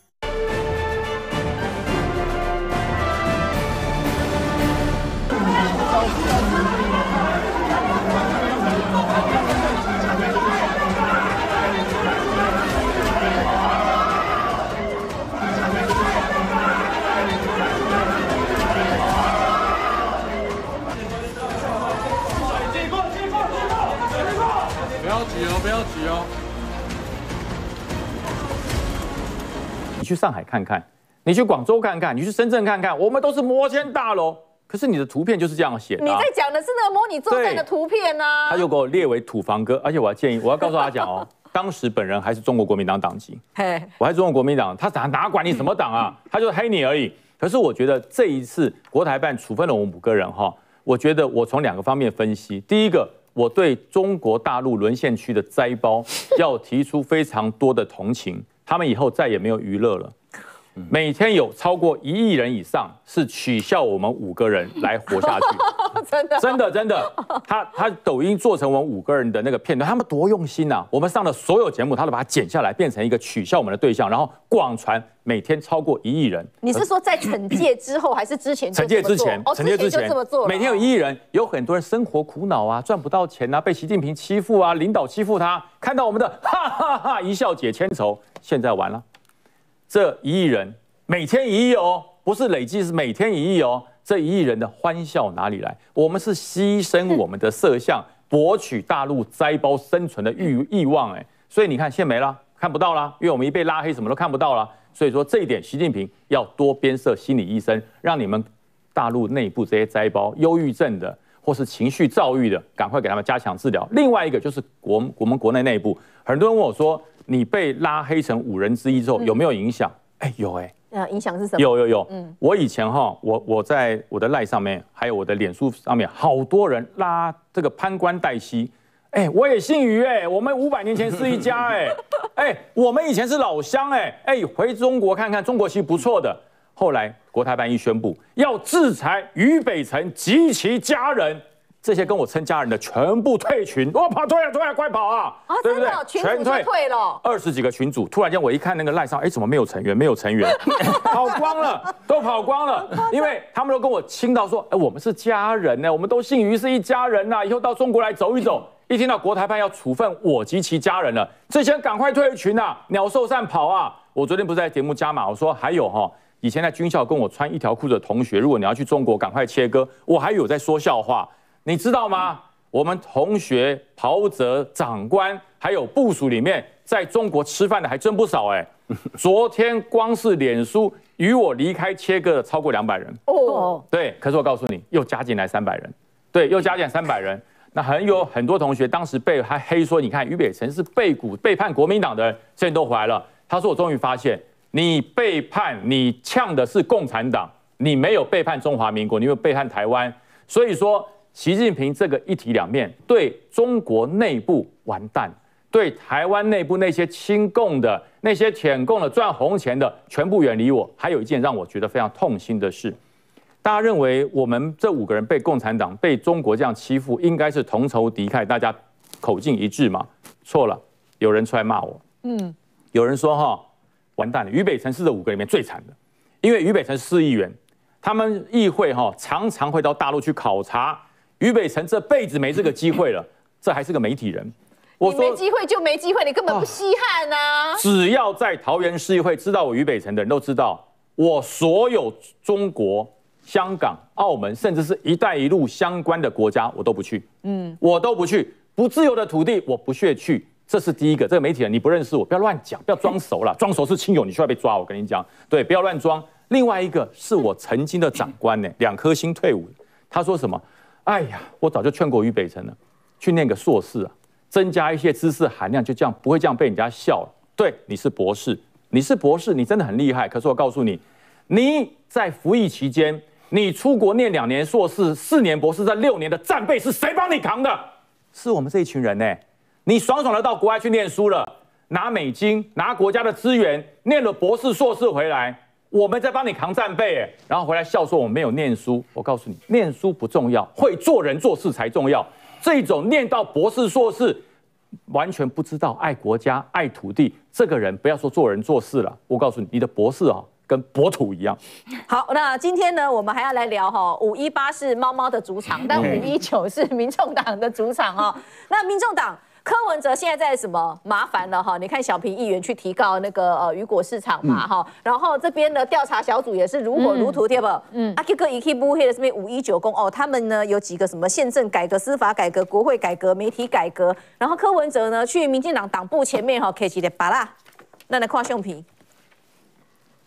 你去上海看看，你去广州看看，你去深圳看看，我们都是摩天大楼。可是你的图片就是这样写的、啊。 你在讲的是那个模拟作战的图片啊。 他就给我列为土房哥，而且我要建议，我要告诉他讲哦，当时本人还是中国国民党党籍，我还是中国国民党，他哪哪管你什么党啊？他就黑你而已。可是我觉得这一次国台办处分了我们五个人哈，我觉得我从两个方面分析，第一个，我对中国大陆沦陷区的灾胞要提出非常多的同情，他们以后再也没有娱乐了。每天有超过一亿人以上是取笑我们五个人来活下去， 真的真的真的，他他抖音做成我们五个人的那个片段，他们多用心啊！我们上的所有节目，他都把它剪下来，变成一个取笑我们的对象，然后广传，每天超过一亿人。 你是说在惩戒之后，还是之前？ 惩戒之前， 哦， 惩戒之前就这么做了。 每天有一亿人，有很多人生活苦恼啊，赚不到钱啊，被习近平欺负啊，领导欺负他，看到我们的哈哈哈一笑解千愁，现在完了，这一亿人。每天一亿哦，不是累计，是每天一亿哦。这一亿人的欢笑哪里来？我们是牺牲我们的色相，博取大陆灾胞生存的欲欲望，哎，所以你看，现没了，看不到啦，因为我们一被拉黑，什么都看不到了。所以说这一点，习近平要多鞭策心理医生，让你们大陆内部这些灾胞、忧郁症的或是情绪躁郁的，赶快给他们加强治疗。另外一个就是国我们国内内部，很多人问我说，你被拉黑成五人之一之后，有没有影响？哎，有哎。 呃，影响是什么？ 有有有，嗯，我以前哈，我我在我的赖上面，还有我的脸书上面，好多人拉这个攀关戴西，哎，我也姓于哎，我们五百年前是一家哎，哎，我们以前是老乡哎，哎，回中国看看，中国其实不错的。后来国台办一宣布要制裁俞北辰及其家人。这些跟我称家人的全部退群，我跑退了，退了，快跑啊！ 啊， 对不对？ 群主就退了， 二十几个群主，突然间我一看那个赖上，哎，怎么没有成员？没有成员，跑光了，都跑光了，因为他们都跟我亲到说，哎，我们是家人呢，我们都姓于，是一家人呐，以后到中国来走一走。一听到国台办要处分我及其家人了，这些人赶快退群啊，鸟兽散跑啊！我昨天不是在节目加码，我说还有哈。以前在军校跟我穿一条裤子的同学，如果你要去中国，赶快切割。我还有在说笑话。你知道吗？我们同学、袍泽、长官，还有部属里面，在中国吃饭的还真不少哎。昨天光是脸书与我离开切割的超过两百人哦。对，可是我告诉你，又加进来三百人，对，又加进来三百人。那很有很多同学当时被还黑说，你看俞北辰是背骨背叛国民党的人，现在都回来了。他说我终于发现，你背叛你呛的是共产党，你没有背叛中华民国，你有背叛台湾。所以说。习近平这个一体两面，对中国内部完蛋，对台湾内部那些亲共的、那些舔共的、赚红钱的，全部远离我。还有一件让我觉得非常痛心的事，大家认为我们这五个人被共产党、被中国这样欺负，应该是同仇敌忾，大家口径一致嘛？错了，有人出来骂我，嗯，有人说哈，完蛋了，俞北辰是这五个里面最惨的，因为俞北辰是市议员，他们议会哈常常会到大陆去考察。俞北辰这辈子没这个机会了，这还是个媒体人。 我说你没机会就没机会，你根本不稀罕啊！ 只要在桃园市议会知道我俞北辰的人都知道，我所有中国、香港、澳门，甚至是一带一路相关的国家，我都不去。嗯，我都不去，不自由的土地我不屑去。这是第一个。这个媒体人你不认识我，不要乱讲，不要装熟了，装熟是亲友，你需要被抓。我跟你讲，对，不要乱装。另外一个是我曾经的长官呢，两颗星退伍，他说什么？哎呀，我早就劝过俞北辰了，去念个硕士啊，增加一些知识含量，就这样不会这样被人家笑了。对，你是博士，你是博士，你真的很厉害。可是我告诉你，你在服役期间，你出国念两年硕士、四年博士，这六年的战备是谁帮你扛的？是我们这一群人呢。你爽爽的到国外去念书了，拿美金，拿国家的资源，念了博士、硕士回来。我们在帮你扛战备，然后回来笑说我们没有念书。我告诉你，念书不重要，会做人做事才重要。这种念到博士、硕士，完全不知道爱国家、爱土地，这个人不要说做人做事了。我告诉你，你的博士啊，跟博土一样。 好，那今天呢，我们还要来聊哈，五一八是猫猫的主场，但五一九是民众党的主场哈。那民众党。柯文哲现在在什么麻烦了哈？你看小平议员去提告那个呃雨果市场嘛哈，嗯、然后这边的调查小组也是如火如荼，对不？嗯，啊，这个一起布黑的这边五一九公哦，他们呢有几个什么宪政改革、司法改革、国会改革、媒体改革，然后柯文哲呢去民进党党部前面哈，开起的拔啦，那来看相片。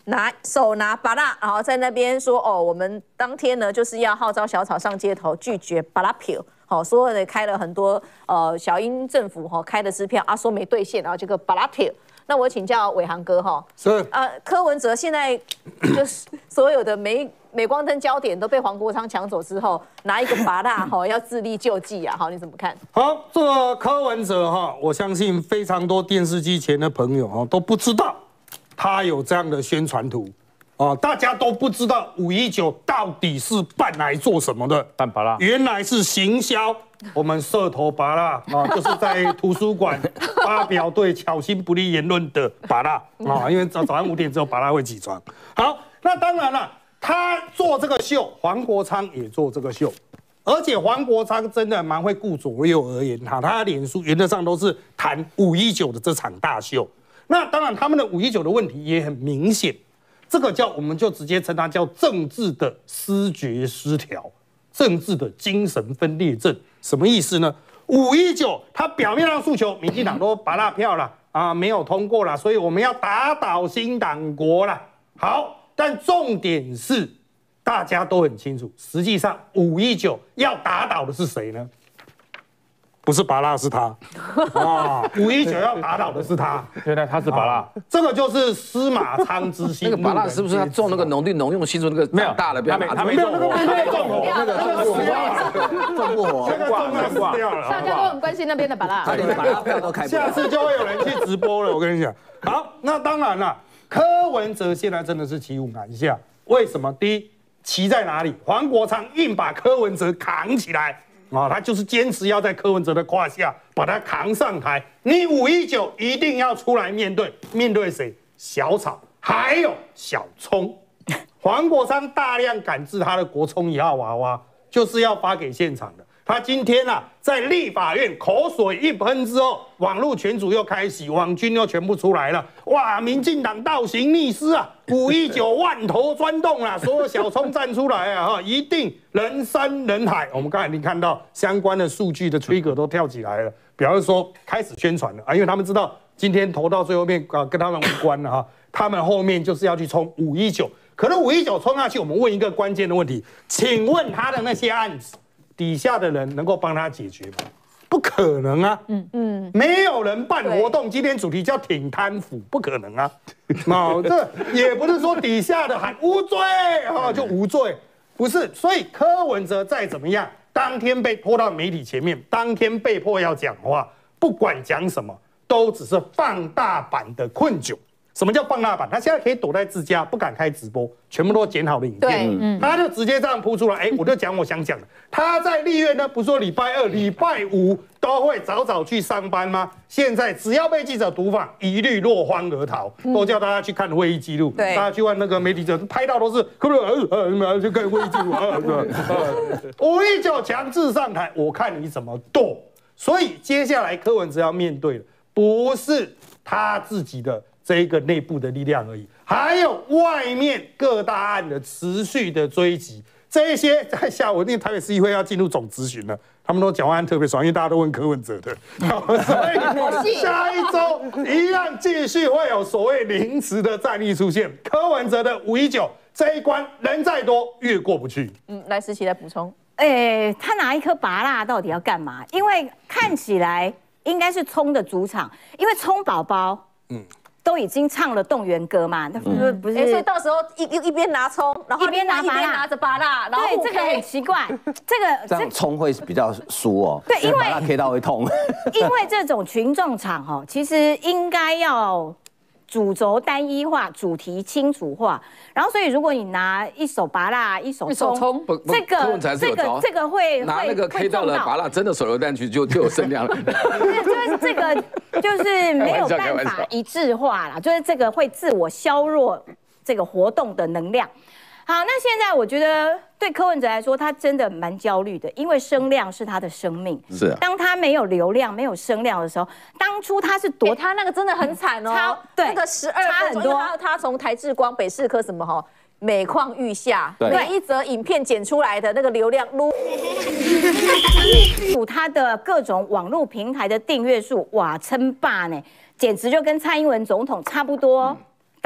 拿手拿芭乐，然后在那边说哦，我们当天呢就是要号召小草上街头，拒绝芭乐票。好，所有的开了很多呃小英政府哈开的支票啊，说没兑现，然后这个芭乐票。那我请教伟航哥哈， 是呃柯文哲现在就是所有的镁镁光灯焦点都被黄国昌抢走之后，拿一个芭乐哈要自力救济啊，好你怎么看？ 好，这个柯文哲哈，我相信非常多电视机前的朋友哈都不知道他有这样的宣传图。啊，大家都不知道五一九到底是办来做什么的？ 办芭乐， 原来是行销我们社头芭乐啊，就是在图书馆发表对巧心不利言论的芭乐啊，因为早早上五点之后芭乐会起床。好，那当然了，他做这个秀，黄国昌也做这个秀，而且黄国昌真的蛮会顾左右而言哈，他的脸书原则上都是谈五一九的这场大秀。那当然，他们的五一九的问题也很明显。这个叫，我们就直接称它叫政治的思觉失调，政治的精神分裂症。什么意思呢？五一九，它表面上诉求，民进党都拔拉票了啊，没有通过了，所以我们要打倒新党国了。好，但重点是大家都很清楚，实际上五一九要打倒的是谁呢？不是芭乐，是他啊！五一九要打倒的是他， 原来他是芭乐， 这个就是司马昌之心。 那个芭乐是不是他种那个农地农用系数那个没有大了，不要他没种火， 他没种火， 那个种不火， 全挂全挂掉了。 大家都很关心那边的芭乐， 他连芭乐票都开不了。 下次就会有人去直播了，我跟你讲。好，那当然了，柯文哲现在真的是骑虎难下。为什么？第一，骑在哪里？黄国昌硬把柯文哲扛起来。啊，他就是坚持要在柯文哲的胯下把他扛上台。你五一九一定要出来面对，面对谁？小草，还有小葱。黄国昌大量赶制他的国葱一号娃娃，就是要发给现场的。他今天啊，在立法院口水一喷之后，网络群组又开洗，网军又全部出来了。哇，民进党倒行逆施啊！五一九万头钻动啦，所有小葱站出来啊，哈，一定人山人海。我们刚才已经看到相关的数据的 trigger 都跳起来了，表示说开始宣传了啊，因为他们知道今天投到最后面啊，跟他们无关了哈，他们后面就是要去冲五一九。可能五一九冲下去，我们问一个关键的问题，请问他的那些案子底下的人能够帮他解决吗？不可能啊！嗯嗯，没有人办活动，今天主题叫挺贪腐，不可能啊！哦，这也不是说底下的喊无罪哦就无罪，不是。所以柯文哲再怎么样，当天被拖到媒体前面，当天被迫要讲话，不管讲什么，都只是放大版的困窘。什么叫放大版？他现在可以躲在自家，不敢开直播，全部都剪好的影片，嗯、他就直接这样铺出来。哎，我就讲我想讲的。他在立院呢，不是说礼拜二、礼拜五都会早早去上班吗？现在只要被记者毒访，一律落荒而逃，嗯、都叫大家去看会议记录。大家去问那个媒体者，拍到都是，可不呃呃，就看会议记录啊，五一九强制上台，我看你怎么躲。所以接下来柯文哲要面对的，不是他自己的这一个内部的力量而已，还有外面各大案的持续的追击，这一些在下午，因为台北市议会要进入总质询了，他们都蒋万安特别爽，因为大家都问柯文哲的，所以下一周一样继续会有所谓临时的战力出现，柯文哲的五一九这一关人再多越过不去。 嗯，来思琪来补充。 哎、欸，他拿一颗芭乐到底要干嘛？因为看起来应该是葱的主场，因为葱宝宝，嗯。都已经唱了动员歌嘛，那不是不是？ 所以到时候一一一边拿葱，然后一边拿一边拿着芭乐，然后对这个很奇怪，这个这样葱会比较酥哦。 对，因为芭乐 K 到会痛。 因为这种群众场哦，其实应该要主轴单一化，主题清楚化。然后，所以如果你拿一手芭乐，一手葱，这个这个这个会拿那个 K 到了芭乐，真的手榴弹去就就有声量了。 就是这个就是没有办法一致化啦，就是这个会自我削弱这个活动的能量。好，那现在我觉得对柯文哲来说，他真的蛮焦虑的，因为声量是他的生命。 是、啊， 当他没有流量、没有声量的时候，当初他是多、 欸，他那个真的很惨哦， 超对， 那个十二差很多。 他他从台智光、北市科什么哈，每况愈下，每一则影片剪出来的那个流量， 他的各种网络平台的订阅数，哇，称霸呢，简直就跟蔡英文总统差不多。档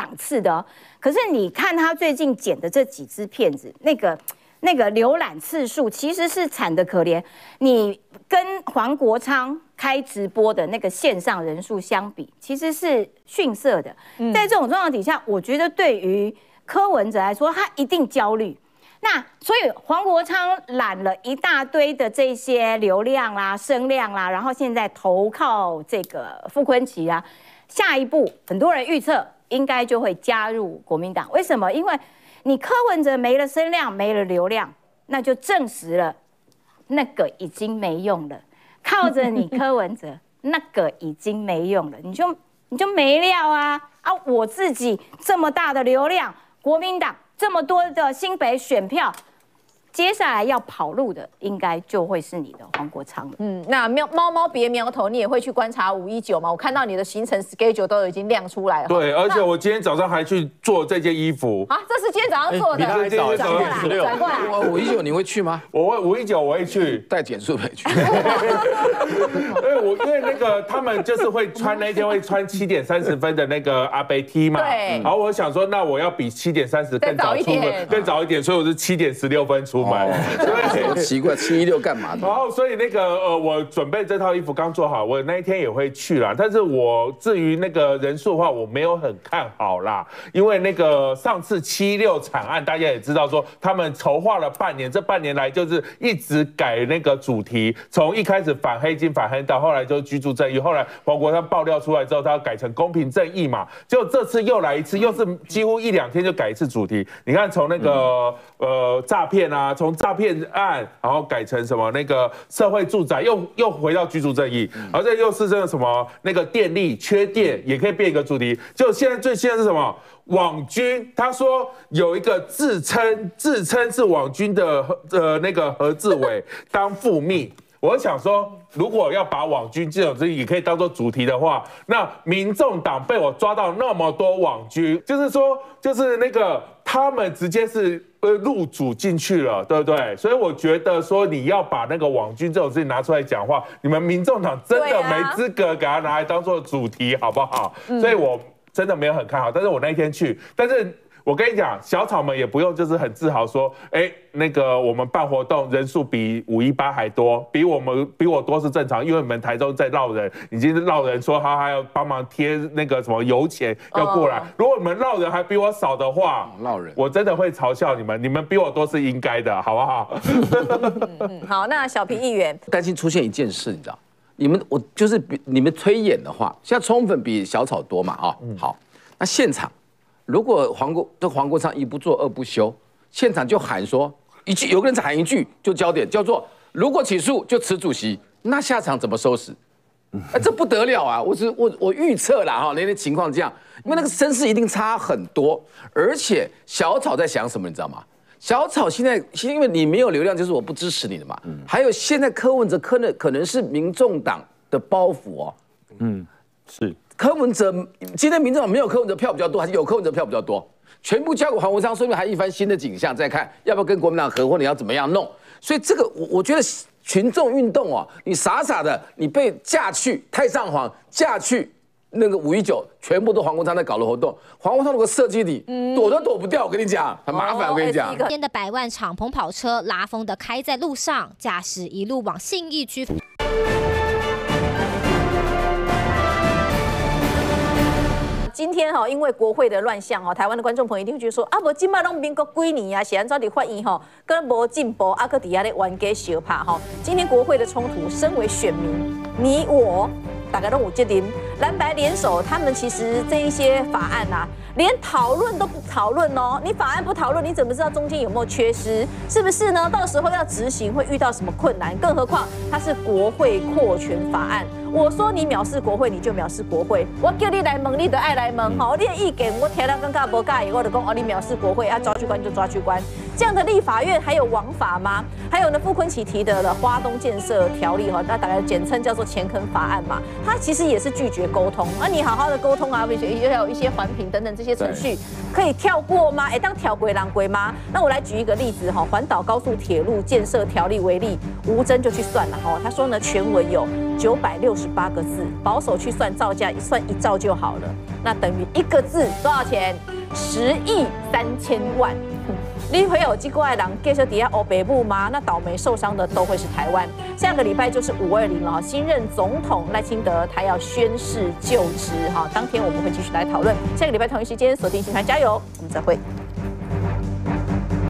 档次的哦。可是你看他最近剪的这几支片子，那个那个浏览次数其实是惨得可怜。你跟黄国昌开直播的那个线上人数相比，其实是逊色的。在这种状况底下，我觉得对于柯文哲来说，他一定焦虑。那所以黄国昌揽了一大堆的这些流量啦、声量啦，然后现在投靠这个傅崐萁啊，下一步很多人预测应该就会加入国民党。为什么？因为你柯文哲没了声量，没了流量，那就证实了那个已经没用了。靠着你柯文哲，那个已经没用了，你就你就没料啊啊！我自己这么大的流量，国民党这么多的新北选票，接下来要跑路的，应该就会是你的黄国昌了。 嗯，那喵猫猫别苗头，你也会去观察五一九吗？我看到你的行程 schedule 都已经亮出来了。 对，而且我今天早上还去做这件衣服。 啊，这是今天早上做的。 你早转过来，转过来。 五一九你会去吗？ 我会五一九我会去， 带减速回去。 因为我因为那个他们就是会穿那一天会穿七点三十分的那个阿贝 T 嘛。 对。 然后我想说，那我要比七点三十更早出门，更早一点，所以我是七点十六分出门。 奇怪，七一六干嘛的？ 然后，所以那个呃，我准备这套衣服刚做好，我那一天也会去啦。但是我至于那个人数的话，我没有很看好啦，因为那个上次七六惨案，大家也知道说，他们筹划了半年，这半年来就是一直改那个主题，从一开始反黑金、反黑道，后来就是居住正义，后来黄国昌爆料出来之后，他要改成公平正义嘛，就这次又来一次，又是几乎一两天就改一次主题。你看，从那个呃诈骗啊，从诈骗案，然后改成什么那个社会住宅，又又回到居住正义，而且又是这个什么那个电力缺电也可以变一个主题。就现在最新的是什么？网军，他说有一个自称自称是网军的呃那个何志伟当副秘。我想说，如果要把网军这种事情也可以当做主题的话，那民众党被我抓到那么多网军，就是说，就是那个他们直接是呃入主进去了，对不对？所以我觉得说你要把那个网军这种事情拿出来讲话，你们民众党真的没资格给他拿来当做主题，好不好？嗯、所以我真的没有很看好，但是我那一天去，但是。我跟你讲，小草们也不用就是很自豪说，哎，那个我们办活动人数比五一八还多，比我们比我多是正常，因为我们台中在绕人，已经绕人说他还要帮忙贴那个什么油钱要过来。如果你们绕人还比我少的话， 绕人， 我真的会嘲笑你们，你们比我多是应该的，好不好？ 嗯，好，那小平议员担心出现一件事，你知道，你们我就是比你们推演的话，现在冲粉比小草多嘛，啊、嗯，好，那现场。如果黄国这黄国昌一不做二不休，现场就喊说一句，有个人喊一句就焦点叫做如果起诉就辞主席，那下场怎么收拾？哎，这不得了啊！我是我我预测啦哈，那天情况这样，因为那个声势一定差很多，而且小草在想什么，你知道吗？小草现在因为你没有流量，就是我不支持你的嘛。嗯、还有现在柯文哲可能可能是民众党的包袱哦。 嗯，是。 柯文哲今天民众党没有柯文哲票比较多，还是有柯文哲票比较多？全部交给黄国昌，说明还一番新的景象。再看要不要跟国民党合，或你要怎么样弄？所以这个我我觉得群众运动哦，你傻傻的，你被架去太上皇，架去那个五一九，全部都黄国昌在搞的活动。黄国昌如果设计你，躲都躲不掉。我跟你讲，很麻烦。我跟你讲， 天的百万敞篷跑车拉风的开在路上，驾驶一路往信义区。 今天哈，因为国会的乱象哈，台湾的观众朋友一定会觉得说啊，无今麦拢民国几年啊，是按照你发言哈，跟无进步，啊个底下咧玩给小怕哈。今天国会的冲突，身为选民，你我大概都有责任。蓝白联手，他们其实这一些法案啊，连讨论都不讨论哦。你法案不讨论，你怎么知道中间有没有缺失？是不是呢？到时候要执行会遇到什么困难？更何况它是国会扩权法案。我说你藐视国会，你就藐视国会。我叫你来问，你就爱来问。好，你的意见我听了感觉无介意，我就讲哦，你藐视国会，啊，抓去关就抓去关。 这样的立法院还有王法吗？还有呢，傅昆萁提的了花东建设条例哈，那大概简称叫做前坑法案嘛，它其实也是拒绝沟通，而你好好的沟通啊，也有一些环评等等这些程序可以跳过吗？哎，当跳归狼归吗？那我来举一个例子哈，环岛高速铁路建设条例为例，吴峥就去算了哈，他说呢，全文有九百六十八个字，保守去算造价，一算一兆就好了，那等于一个字多少钱？十亿三千万。你会有机关的人继续底下欧北部吗？那倒霉受伤的都会是台湾。下个礼拜就是五二零了，新任总统赖清德他要宣誓就职哈，当天我们会继续来讨论。下个礼拜同一时间锁定新台加油，我们再会。